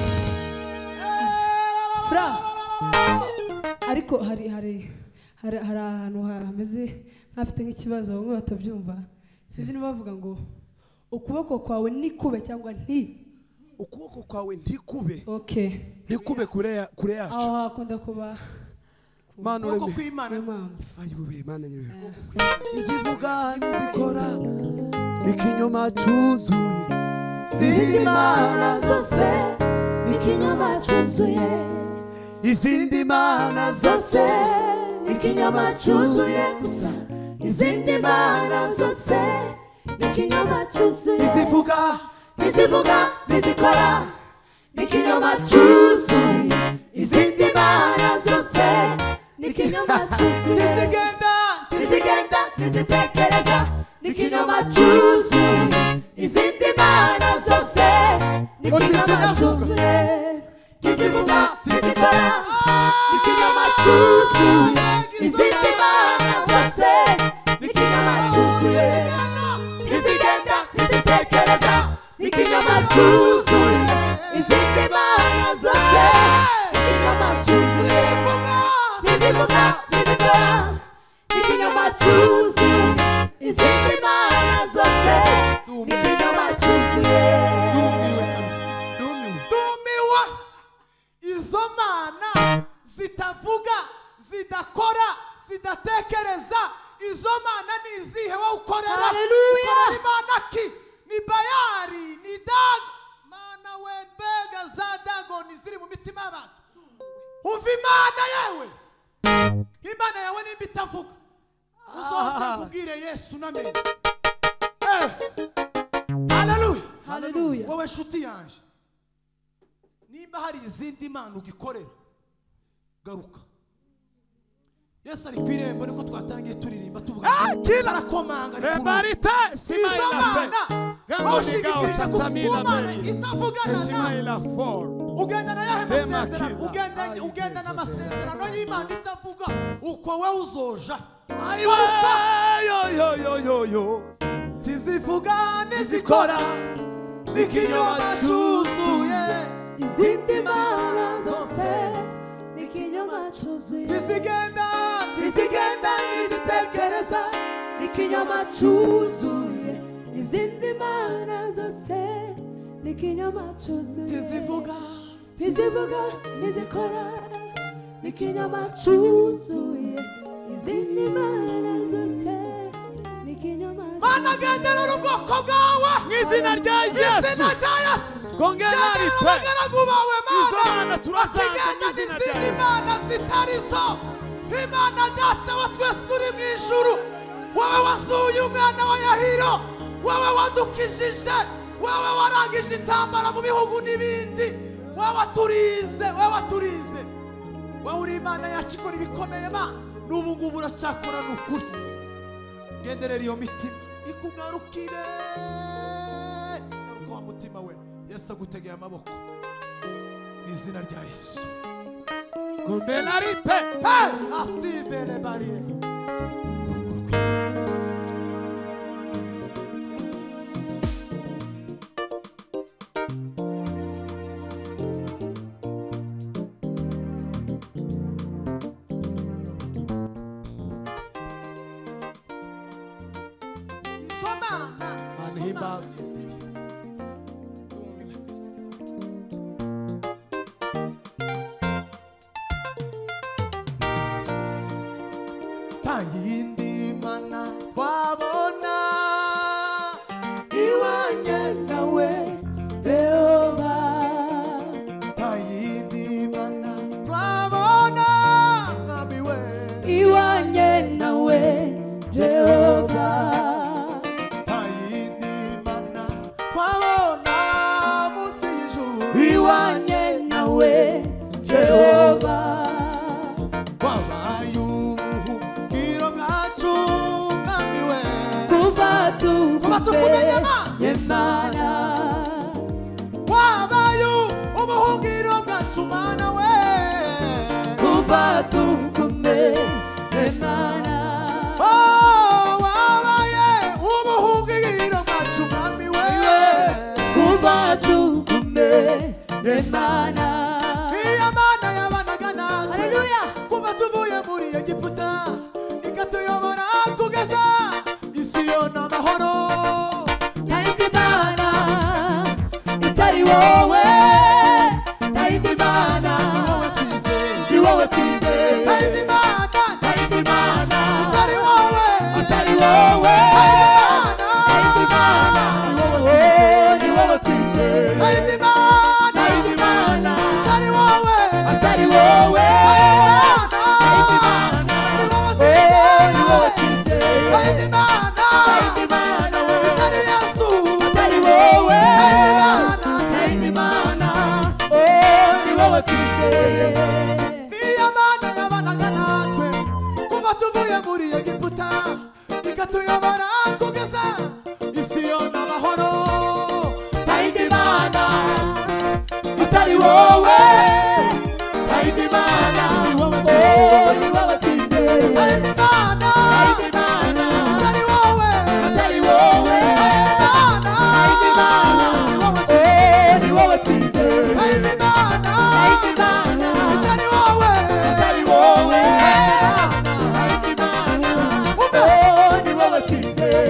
fra ariko hari hari hari hari ahantu hameze nk'afite nk'ikibazo bamwe batabyumva sinzi niba bavuga ngo ukuboko kwawe ni kube cyangwa nti ukuboko kwawe ntikube okay ntikube kure ya- kure yacu aho hakunda kuba mana ukuboko ureme kw'Imana niyo mpamvu ayibube mana nyiriwe izivuga nizikora ikinyoma cyuzuye izindi mana zose n'ikinyoma cyuzuye izindi mana zose n'ikinyoma cyuzuye gusa izindi mana zose n'ikinyoma cyuzuye izivuga ntizivuga ntizikora n'ikinyoma cyuzuye izindi mana zose n'ikinyoma cyuzuye izigenda ntizigenda ntizitekereza n'ikinyoma cyuzuye izindi mana zose n'ikinyoma cyuzuye ntizivuga ntizikora n'ikinyoma cyuzuye izindi mana zose n'ikinyoma cyuzuye ntizigenda ntizitekereza n'ikinyoma cyuzuye izindi mana zose n'ikinyoma cyuzuye ntizivuga ntizikora n'ikinyoma cyuzuye izindi mana zose n'ikinyoma cyuzuye. Ndumiwe kabisa. Ndumiwe. Izo mana zitavuga, zidakora, zidatekereza, izo mana ni izihe wowe ukorera? Haleluya. Ukorera imana ki? Ni Bayali, ni Dago. Mana we mbega za Dagoni ziri mu mitima y'abantu. Umva imana yewe. Imana yawe nimba itavuga. Uzoza kubwire Yesu namenye. Eh. Haleluya. Haleluya. Wowe nshuti yanje, nimba hari izindi mana ugikorera, garuka. Yesu ari kwirembo, niko twatangiye turirimba tuvuga kila arakomanga ni Rebarite simaila bawushigikirije ku Mana itavugana simaila for ugenda na yahe masezerano, ugenda ugenda n'amasezerano y'Imana itavuga, uko we uzoja. Aiwa yo yo yo yo yo Tizivuga nizikora n'ikinyoma cyuzuye. Izindi mana zose n'ikinyoma cyuzuye. Tizigenda Tizigenda nizitekereza n'ikinyoma cyuzuye. Izindi mana zose n'ikinyoma cyuzuye. tizivuga Tizivuga nizikora n'ikinyoma cyuzuye. Izindi mana zose n'ikinyoma cyuzuye. Mana gendera ubwoko bwawe mwizina rya Yesu izina rya Yesu. gongera ripe abagaragu bawe izo Mana mana turazanga basigenda mwizina rya n'izindi Yesu. mana zitari zo. Imana data wa twese uri mu ijuru, wowe wazuye umwana wa Yahiro, wowe wadukijije, wowe warangije intambara mu bihugu n'ibindi, wowe waturize, wowe waturize, wowe uri Imana yacu ikora ibikomeye. Mana n'ubu ngubu uracyakora, ni ukuri. Genderera iyo mitima ikugarukire. Garuka wa mutima we, Yesu agutegeye amaboko mu izina rya Yesu. gongera ripe Hey! Astive le barriere. Tayindi mana twabona Iwanye nawe Jehova. Tayindi mana twabona Mwami we Iwanye nawe Jehova. Tayindi mana twabona musi y'ijuru. Iwanye nawe Jehova. Wabaye ubuhungiro bwacu Mwami we. Kuva tukumenya tukumenye Mana. Mana. Wabaye ubuhungiro bwacu Mana we. Kuva tukumenye Mana. Oh, wabaye ubuhungiro bwacu Mwami we. Kuva tukumenye Mana. Iya Mana yabanaga natwe Haleluya. kuva tuvuye muri Egiputa, ikatuyobora kugeza isi yona amahoro. Tayindi mana itari wowe. Tayindi mana ni wowe twizeye. Tayindi mana Tayindi mana itari wowe, itari wowe. Tayindi mana ni wowe twizeye. Tayindi mana Tayindi mana itari wowe, itari wowe. Tayindi mana ni wowe twizeye. Tayindi mana Tayindi mana itari Yesu, itari wowe. Tayindi mana Tayindi mana ni wowe twizeye. iya Mana yabanaga natwe kuva tuvuye muri Egiputa, ikatuyobora kugeza isi yona amahoro. Tayindi mana itari wowe. Tayindi mana oh ni wowe twizeye. Tayindi mana Tayindi mana itari wowe, itari wowe. Tayindi mana oh ni wowe twizeye. Tayindi mana Tayindi mana itari wowe, itari wowe. Tayindi mana oh ni wowe twizeye.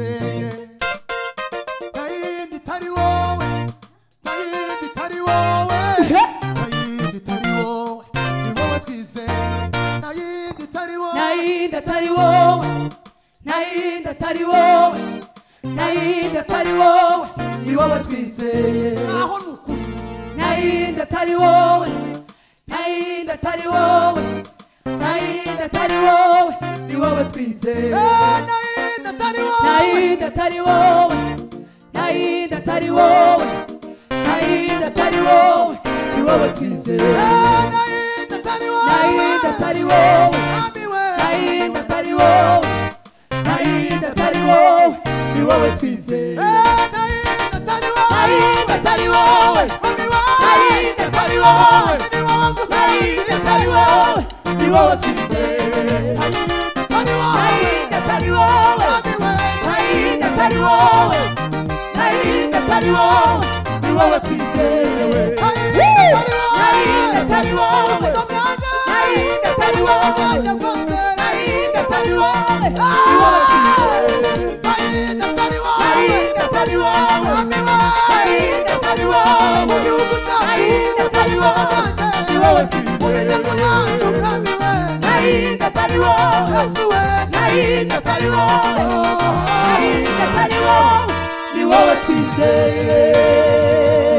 twizeye nta yindi itari wowe nta yindi itari wowe nta yindi itari wowe ni wowe twizeye nta yindi itari wowe nta yindi atari wowe nta yindi atari wowe nta yindi atari wowe ni wowe twizeye naho ni ukuri nta yindi atari wowe nta yindi atari wowe nta yindi atari wowe ni wowe twizeye nta yindi atari wowe nta yindi atari wowe nta yindi atari wowe nta yindi atari wowe ni wowe twizeye nta yindi atari wowe nta yindi atari wowe Ami we nta yindi atari wowe nta yindi atari wowe ni wowe twizeye nta yindi atari wowe nta yindi atari wowe Ami we nta yindi atari wowe ni wowe gusa nta yindi atari wowe ni wowe twizeye atari wowe nta yindi atari wowe Ami we nta yindi atari wowe nta yindi atari wowe ni wowe twizeye nta yindi atari wowe nta yindi atari wowe nta yindi atari wowe nta yindi atari wowe ni wowe twizeye nta yindi atari wowe nta yindi atari wowe Ami we nta yindi atari wowe mu gihugu cyacu nta yindi atari wowe ni wowe twizeye imiryango yacu Ami we nta yindi atari wowe Yesu we nta yindi atari wowe nta yindi atari wowe ni wowe twizeye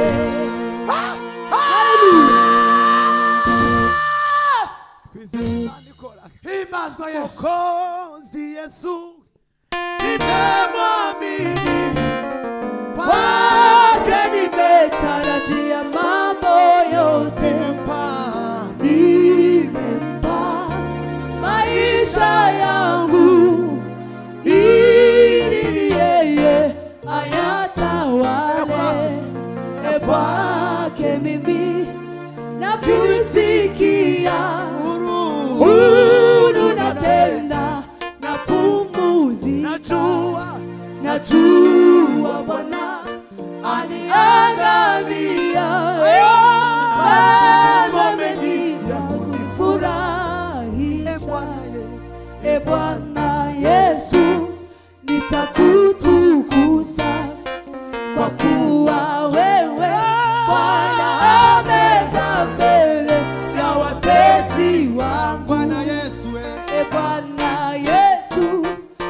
twizeye Imana ikora himbazwa Yesu Mwokozi Yesu nimemwamini kwake nimetarajia mambo yote nimempa nimempa maisha yangu ili yeye ayatawale. E kwake mimi napumzikia, huru natenda napumzika. najua Najua Bwana aniangalia, mambo mengi ya kunifurahisha. E Bwana Yesu, nitakutukuza kwa kuwa wewe Bwana ameza mbele ya watesi wangu. Bwana Yesu we E Bwana Yesu,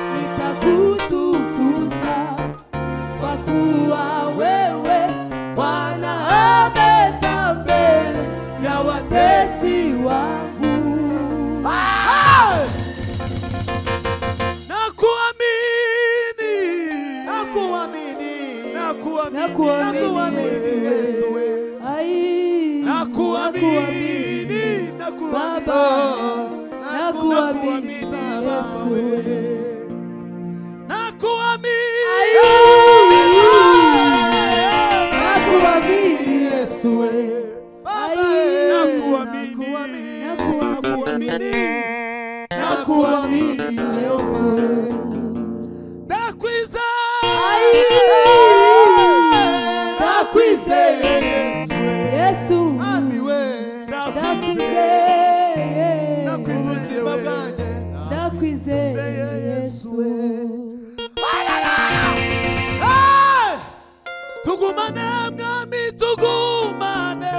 nitakutukuza kwa kuwa wewe Bwana ameza mbele ya watesi wangu. nakuamini nakuamini Nakuamini nakuamini Yesu we Ai, nakuamini nakuamini Baba, nakuamini Yesu we. nakuamini Nakuamini Yesu we. nakuamini nakuamini Nakuamini Yesu. nakwiza Nakwizeye Yesu. Ami we Nakwizeye. nakwiza ubuzima bwanjye Nakwizeye Yesu. Hey! tugumane mwami tugumane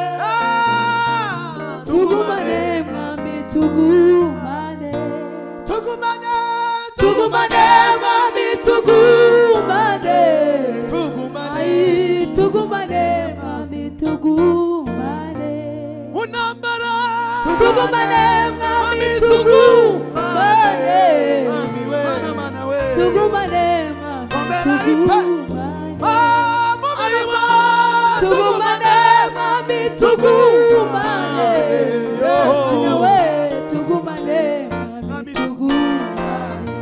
Tugumane mwami tugumane. tugumane Tugumane mwami tugumane. tugumane Ai, tugumane mwami tugumane. unambara Tugumane mwami tugumane. Ami we mana mana we Tugumane mwami tugumane. Ah, mubiri wa Tugumane mwami tugumane. Yesu nawe tugumane mwami tugumane.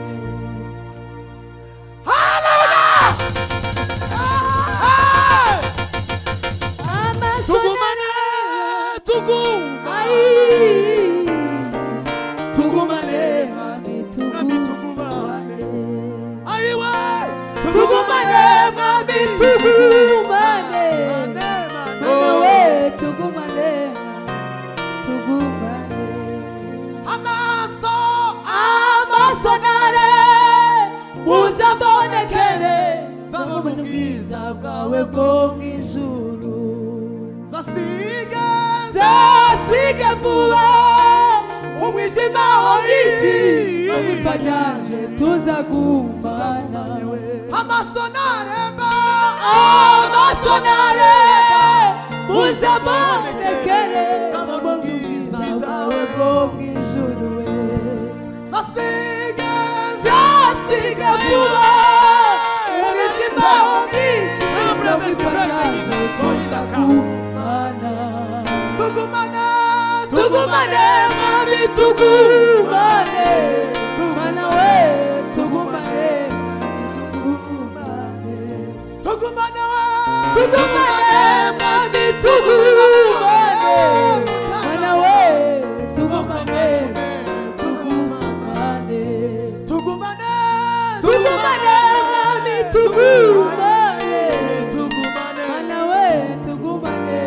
tugumane tugumane Ai, tugumane mwami tugumane. aiwa Tugumane mwami tugumane. Nawe tugumane tugumane. amaso Amaso nare uzambone ubwiza bwawe bwo mu ijuru zasiga zasige vuba umwijima w'isi amipfa ryaje tuzagumana amaso nareba amaso nareba muze mbonekere mu bwiza bwawe bwo mu ijuru we zasiga zasige vuba umwijima w'isi amipfa ryaje tuzagumana tugumana tugumane mami tugumane mana we tugumane tugumane tugumana tugumane mami tugumane mana we tugumane tugumane tugumana tugumane mami tugumane tugumana mana we tugumane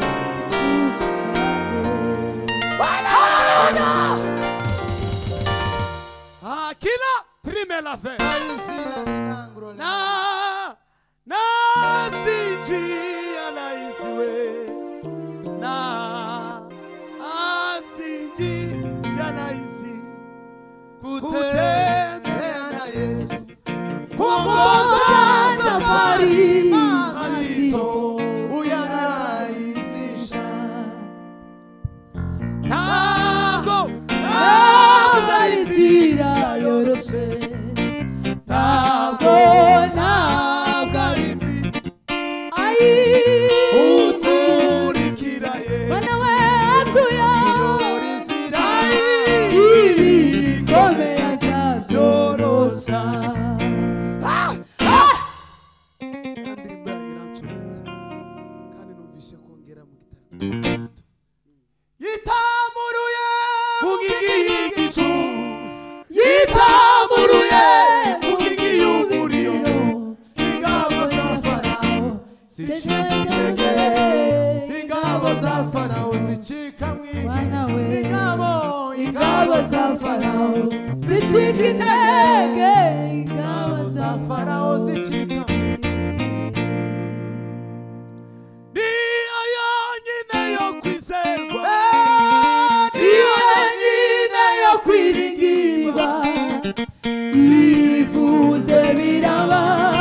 Akila prime la fe. Na na sinji ala isiwe. Na asinji ala isi. Kutembea na Yesu. kuongoza safari mazito uyarahisisha Ntabwo ntabwo ari inzira yoroshe ntabwo ntabwo ari inzira ayi ukurikira Yesu. mana we akuya inzira ibikomeye azabyorosha indirimbo yanjye irancomeza kandi numvise kongera mu gitabo yitamuruye Mugigigicu yitamuruye mugigiye umuriro ingabo za farawo zicecekeye ingabo za farawo zicika mwiki Bwana we ingabo ingabo za farawo zicika intege ingabo za za farawo zicika niyo yonyine yo kwizerwa iyo nyine yo kwiringirwa ivuze biraba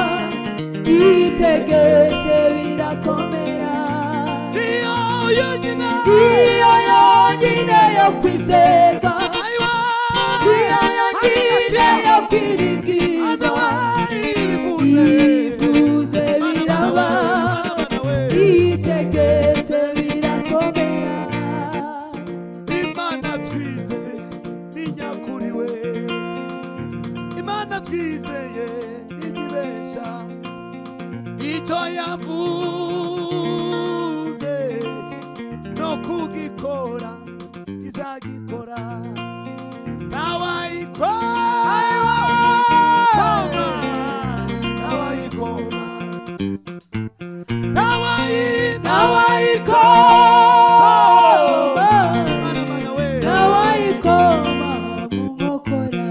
itegetse birakomera niyo yonyine iyo yonyine yo kwizerwa ayiwa iyo yonyine yo kwiringirwa ibivuze ivuze biraba itegetse birakomera Imana twize ni nyakuri we Imana twizeye igibesha icyo yavuze no kugikora izagikora nawayikora n'abayikoma nawayikoma Mana mana we nawayikoma mu nkokora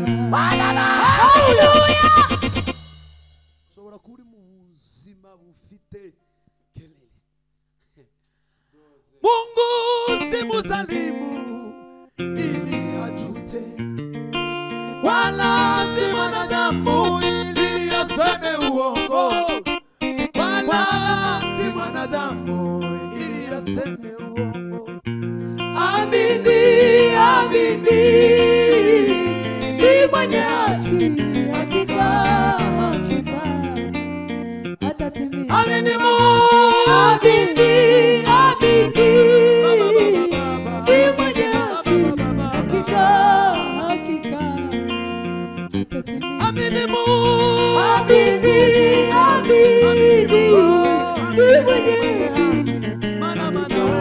ushobora kuba uri mu buzima bufite kelele Mungu si mzalimu ili ajute wala si mwanadamu ili aseme uongo wala si mwanadamu ili aseme uongo amini amini ni mwenye haki hakika hakika atatimiza amini Mungu amini amini ni mwenye haki hakika hakika atatimiza amini Mungu amini amini ni mwenye haki mana mana we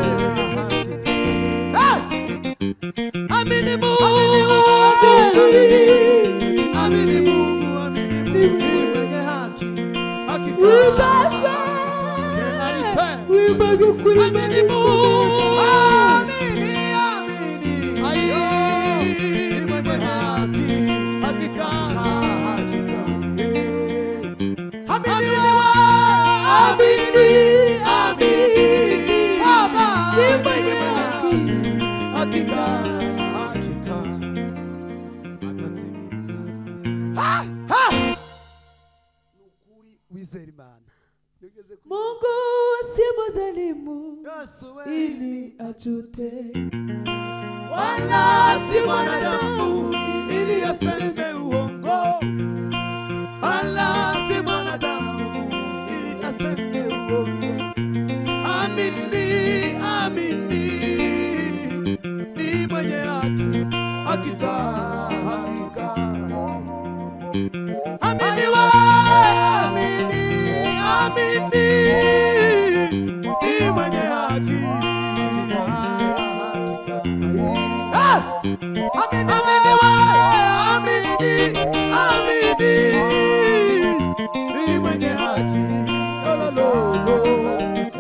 amini Mungu amini Mungu amini Mungu mwenye haki hakika Wibazwe Wibazwe kuri amini Mungu amini amini ayi mwenye haki hakika hakika amini wewe wizera Imana. Yogeze ku Mungu si mzalimu Yesu we ili achute, wala si mwanadamu ili aseme uongo, wala si mwanadamu ili aseme uongo. Amini, amini, ni mwenye haki, hakika, hakika. Amini we, amini, amini, ni mwenye haki, hakika. Ah! Amini we, amini, amini, ni mwenye haki, lololo.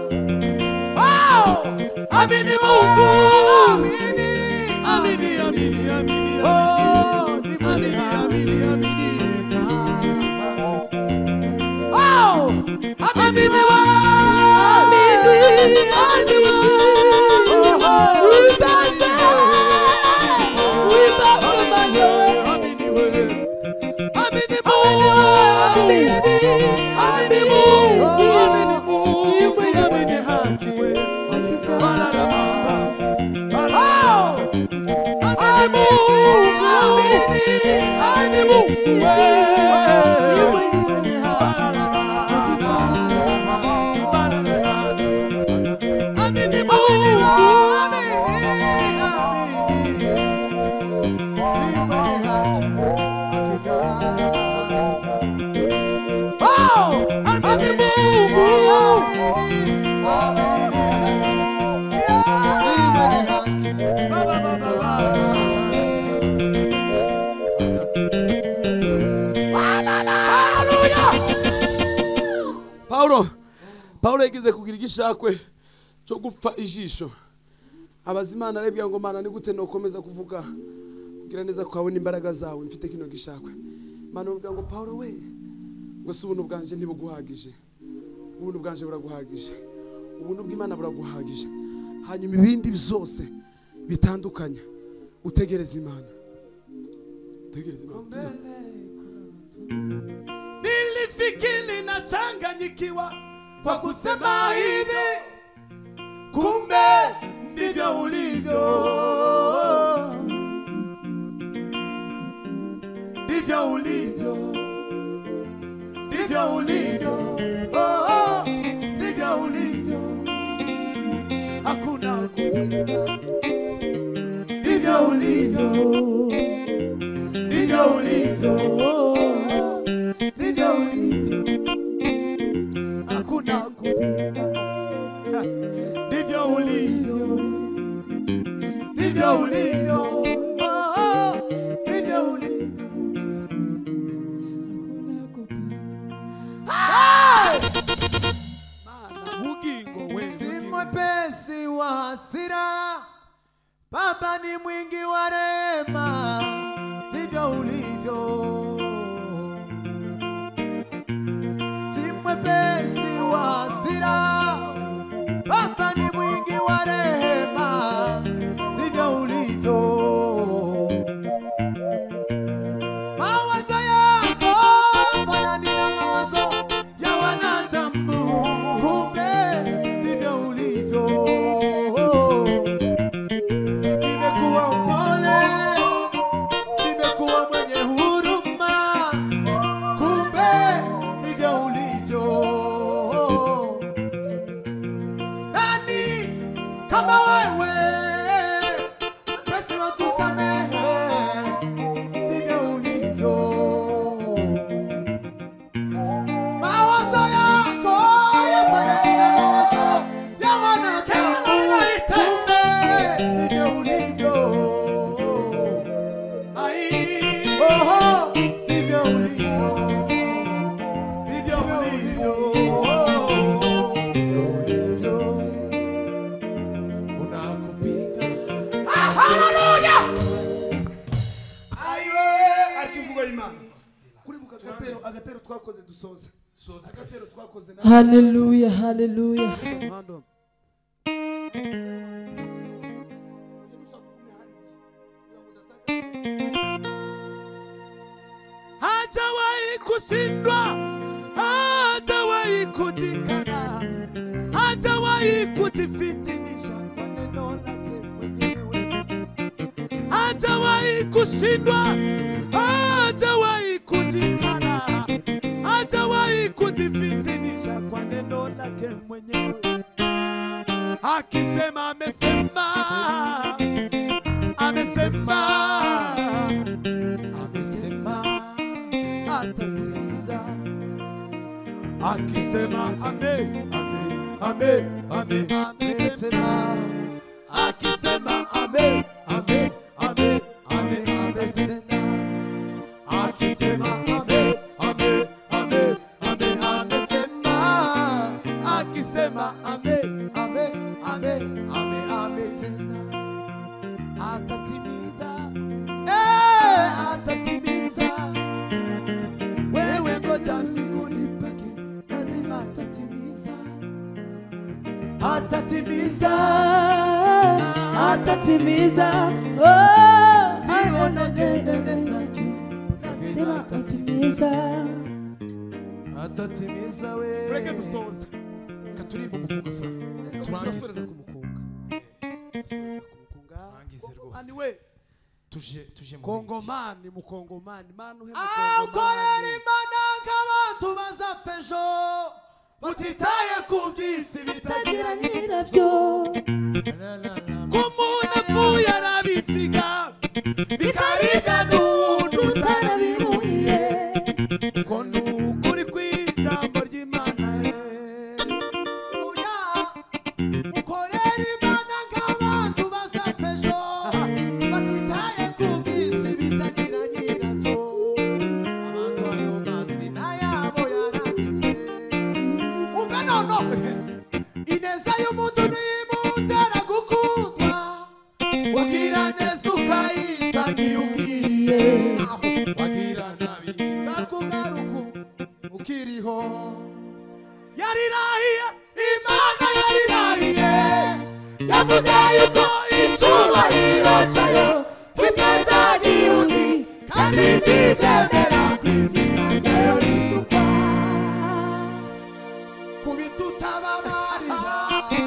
Oh! Amini Mungu, amini, amini, amini, amini, oh, ni amini, amini, amini. Oh! Amini we, amini, amini, uibambe, uibambe manyoe, amini we, amini Mungu, amini, amini Mungu, amini Mungu, amini haki we, hakika. Balala baba, balala. Amini Mungu, amini, amini Mungu we, mwenye balala baba, balala. Amini Mungu, amini, amini, ni mwenye haki, hakika. Oh, amini Mungu, amini, yeah, baba, baba, baba. Hallelujah. Paulo Paulo yagize kugira igishakwe cyo gupfa ijisho. Abazimana arebya ngo mana ni gute nokomeza kuvuga kugira neza kwawe n'imbaraga zawe mfite kino gishakwe. Mana uvuga ngo Paulo we ngo si ubuntu bwanje ntibuguhagije, ubuntu bwanje buraguhagije, ubuntu bw'Imana buraguhagije, hanyuma ibindi byose bitandukanye utegereza Imana, utegereza Imana. Nilifikiri nachanganyikiwa kwa kusema hivi, kumbe ndivyo ulivyo, ndivyo ulivyo, ndivyo ulivyo, oh, ndivyo ulivyo, hakuna kupinga, ndivyo ulivyo, ndivyo ulivyo, ndivyo ulivyo, hakuna kupinga, ndivyo ulivyo, ndivyo ulivyo, oh, ndivyo ulivyo, hakuna kupinga. Mana bugingo wewe, si mwepesi wa hasira, Baba ni mwingi wa rehema, ndivyo ulivyo. Si mwepesi wa hasira, Baba ni mwingi wa rehema, ndivyo ulivyo. Mawazo yako fanani na mawazo ya wanadamu, kumbe ndivyo ulivyo. Nimekuwa mpole, nimekuwa mwenye huruma, kumbe ndivyo ulivyo. Nani kama wewe, mwepesi wa kusamehe, ndivyo ulivyo. Mawazo yako yafanani na mawazo ya wanadamu, kumbe ndivyo ulivyo. Ai, oho, ndivyo ulivyo, ndivyo ulivyo, ndivyo ulivyo, unakupinga. Ah, hallelujah! Ayiwe arkivuga Imana kuri buka gatero agatero twakoze dusoza agatero twakoze na Hallelujah, hallelujah. muhando. Hajawahi kushindwa, kujikana, hajawahi kujifitinisha kwa neno lake mwenyewe, hajawahi kushindwa, hajawahi kujikana, hajawahi kujifitinisha kwa neno lake mwenyewe. Akisema amesema, amesema, amesema atatimiza. Akisema ame, ame, ame, ame, amesema. Akisema ame, ame, ame, ame, amesema. Akisema ame, ame, ame, ame, amesema. Akisema ame, ame, ame, ame, ametenda. Atatimiza, eh, atatimiza. Wewe ngoja mbinguni pake, lazima atatimiza. Atatimiza, atatimiza, oh, siona mbele zake, lazima atatimiza. Atatimiza we. Ureke dusoza. Reka turimba umukunga fra. Turasoreza ku mukunga. Dusoreza ku mukunga. Rangize rwose. Ani we. Tuje tuje mu Kongomani mukongomani manu he Ah, ukorera Imana nk'abantu bazapfejo. Utitaye ku by'isi Tagira bitagira nyirabyo, Kumuna apfuye arabisiga, bikaribwa n'undi utarabiruhiye. ko ni ukuri kw'ijambo ry'Imana ye. Oya, ukorera Imana nk'abantu bazapfejo. Batitaye ku by'isi bitagira nyirabyo. Abantu ayo mazina yabo yaranditswe. Umva noneho, ineza y'umuntu nimutera gukundwa. Wagira neza ukayisangiye ugiye. Wagira nabi ikakugaruka ukiriho. Yarirahiye, Imana yarirahiye. Yavuze yuko icyubahiro cyayo kitazagira undi, kandi ntizemera ku izina ryayo ritukwa. Kubitutababarira.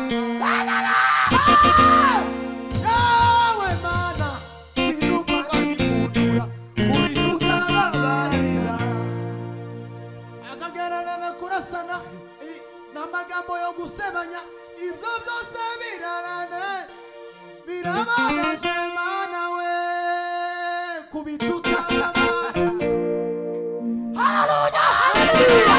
Yawe Mana, binuka babikundura. Kubitutababarira. Akagererana kurasana i- n'amagambo yo gusebanya, ibyo byose birarane, birababaje Mana we. Kubitutababarira. Haleluya, haleluya.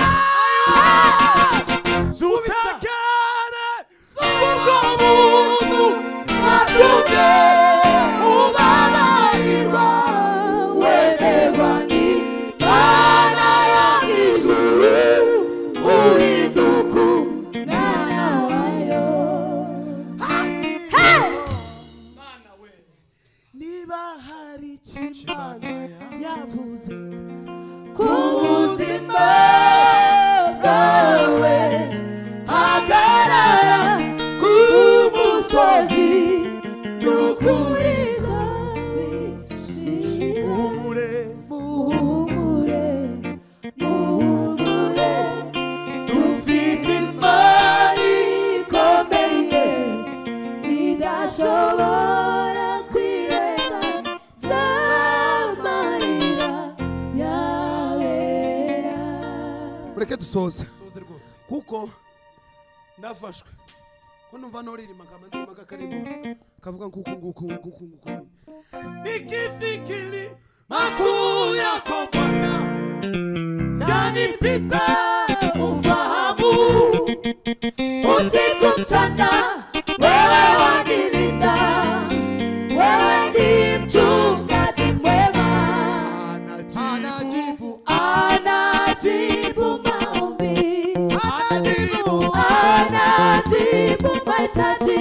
Zutakare ubwo buntu bwatumye ubabarirwa, Wemerwa n'Imana yo mw'ijuru, uhinduka umwana wayo. Hey! niba hari icy'Imana yavuze Ku buzima bwawe, hagarara ku musozi, n'ukuri izabishiza. humure, Muhumure, muhumure, dufite Imana ikomeye, idashobora kwirengagiza amarira y'abera. mureke dusoze Soze rwose. kuko ndafashwe ko numva noririmba nkama ndirimba akarimbo kavuga nguku nguku nguku nguku nyine. nikifikiri makuu yako Bwana, yanipita ufahamu. Usiku mchana, wewe wanilinda, wewe ni mchungaji mwema, Anajibu, anajibu maombi, anajibu, anajibu mahitaji,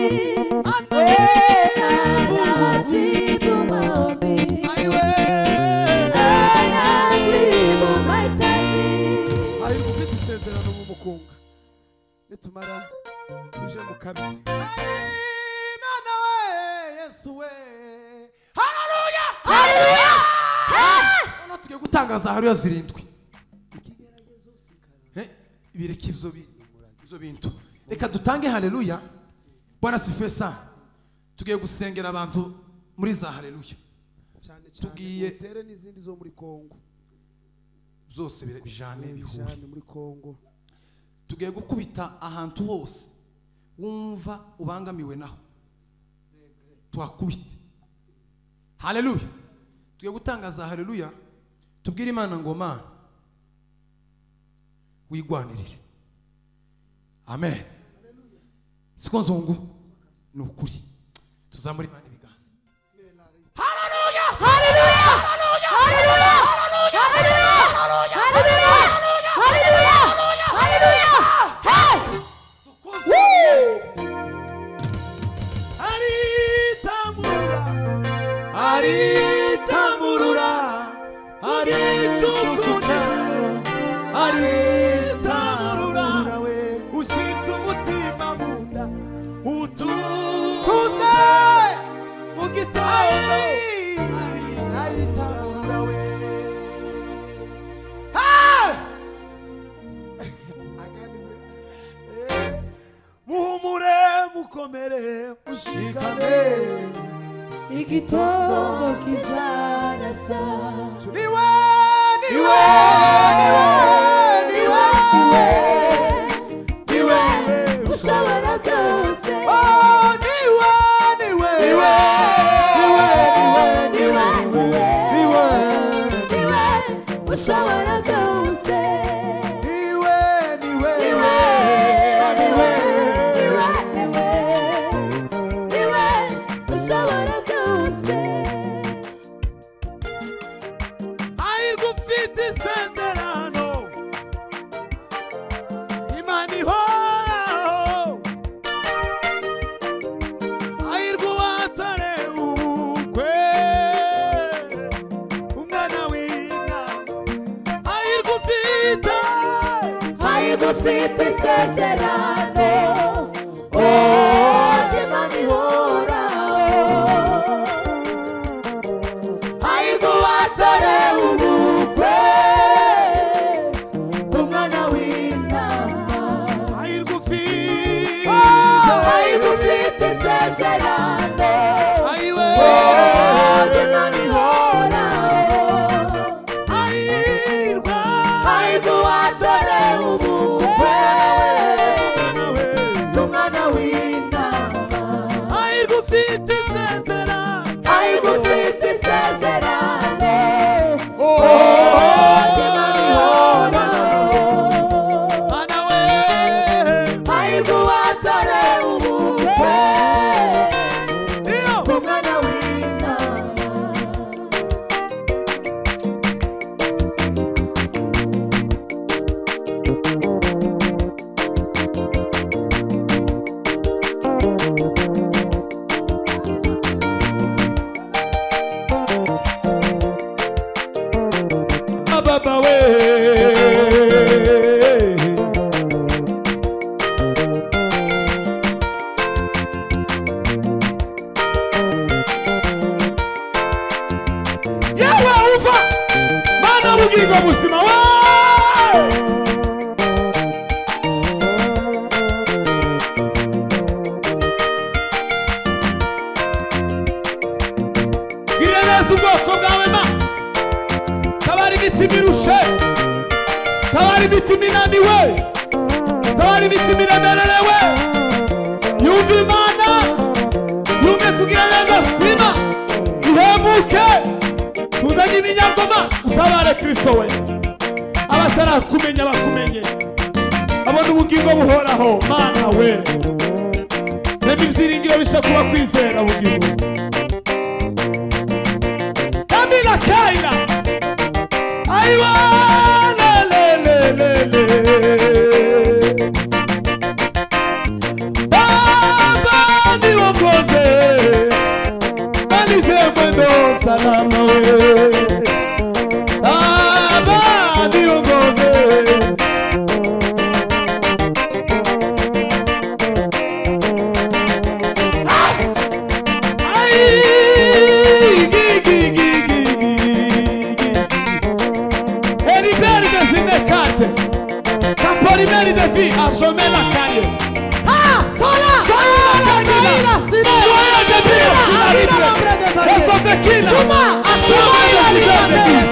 anajibu maombi, aiwe. anajibu mahitaji. hari ufite isezerano mu mukunga nitumara tuje mu kabiri. Imana we, Yesu we. Haleluya! Haleluya! Noneho tugiye gutangaza haleluya zirindwi. Eh, bireke ibyo bi- ibyo bintu reka dutange haleluya bwana sifiwe sana tugiye gusengera abantu muri za haleluya cyane tugiye utere n'izindi zo muri Kongo zose bijane bihure bijane muri Kongo tugiye gukubita ahantu hose wumva ubangamiwe naho twakubite haleluya tugiye gutangaza haleluya tubwire Imana ngo Mana wigwanirire amen siko nzungu ni ukuri tuzamura Imana ibiganza haleluya haleluya haleluya haleluya haleluya haleluya haleluya hey aritamurura aritamurura aricukuja aritamurura we ushinze umutima munda utukuze mu gitondo aritamurura we muhumure mukomere mushikame igitondo kizarasa niwe niwe niwe niwe niwe ushobora byose oh niwe niwe niwe niwe niwe niwe niwe ushobora byose niwe niwe niwe niwe niwe niwe niwe ushobora byose ayirwa ufite isezerano Imana ihoraho ayirwa uwatore ubukwe umwana w'intama ayirwa ufite ayirwa ufite isezerano oh Imana ihoraho ayirwa uwatore ubukwe umwana w'intama ayirwa ufite ayirwa ufite isezerano ayiwe oh Imana ihoraho ayirwa ayirwa uwatore ubukwe umwana w'intama ayirwa ufite isezerano ayirwa ufite isezerano oh Imana ihoraho Mana we ayirwa uwatore ubukwe iyo umwana w'intama baba we yewe uva mana bugingo buzima we gira neza ubwoko bwawe ma tabara imitima irushe tabara imitima inaniwe tabara imitima iremerewe yumve Imana yumve kugira neza kwima ihembuke tuzanye ibinyagoma utabare Kristo we abatarakumenya bakumenye abona ubugingo buhoraho Mana we reba ibyiringiro bisha kuba kwizera bugingo Amina kaina aiwa le le le le le Baba niongoze malize mwendo salama we Baba niongoze ai gi gi gi gi gi Eliberga zinekate Kaporimene Daniel Devi, Azomela Cario. Ah, sola. Caila, Sine. Joia de Deus, Sinaribe. Eu sou Vequina. Suma, Joia de Deus,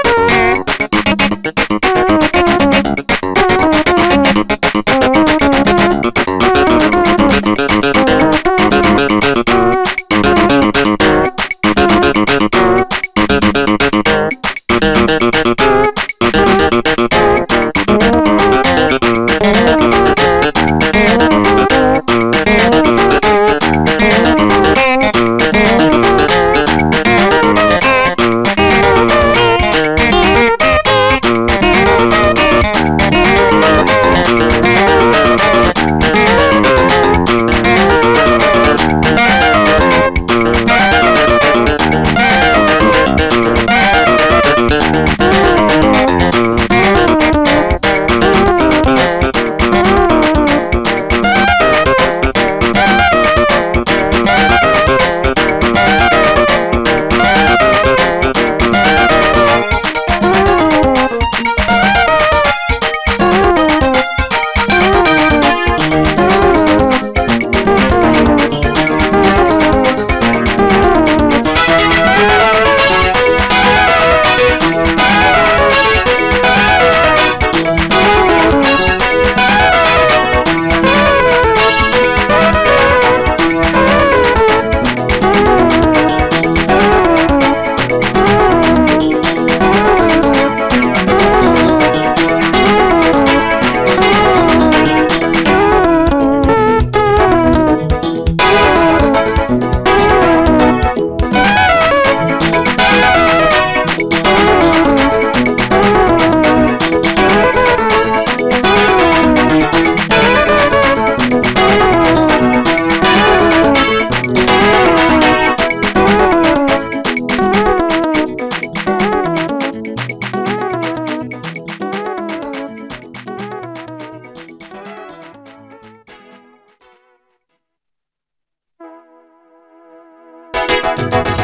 Thank you.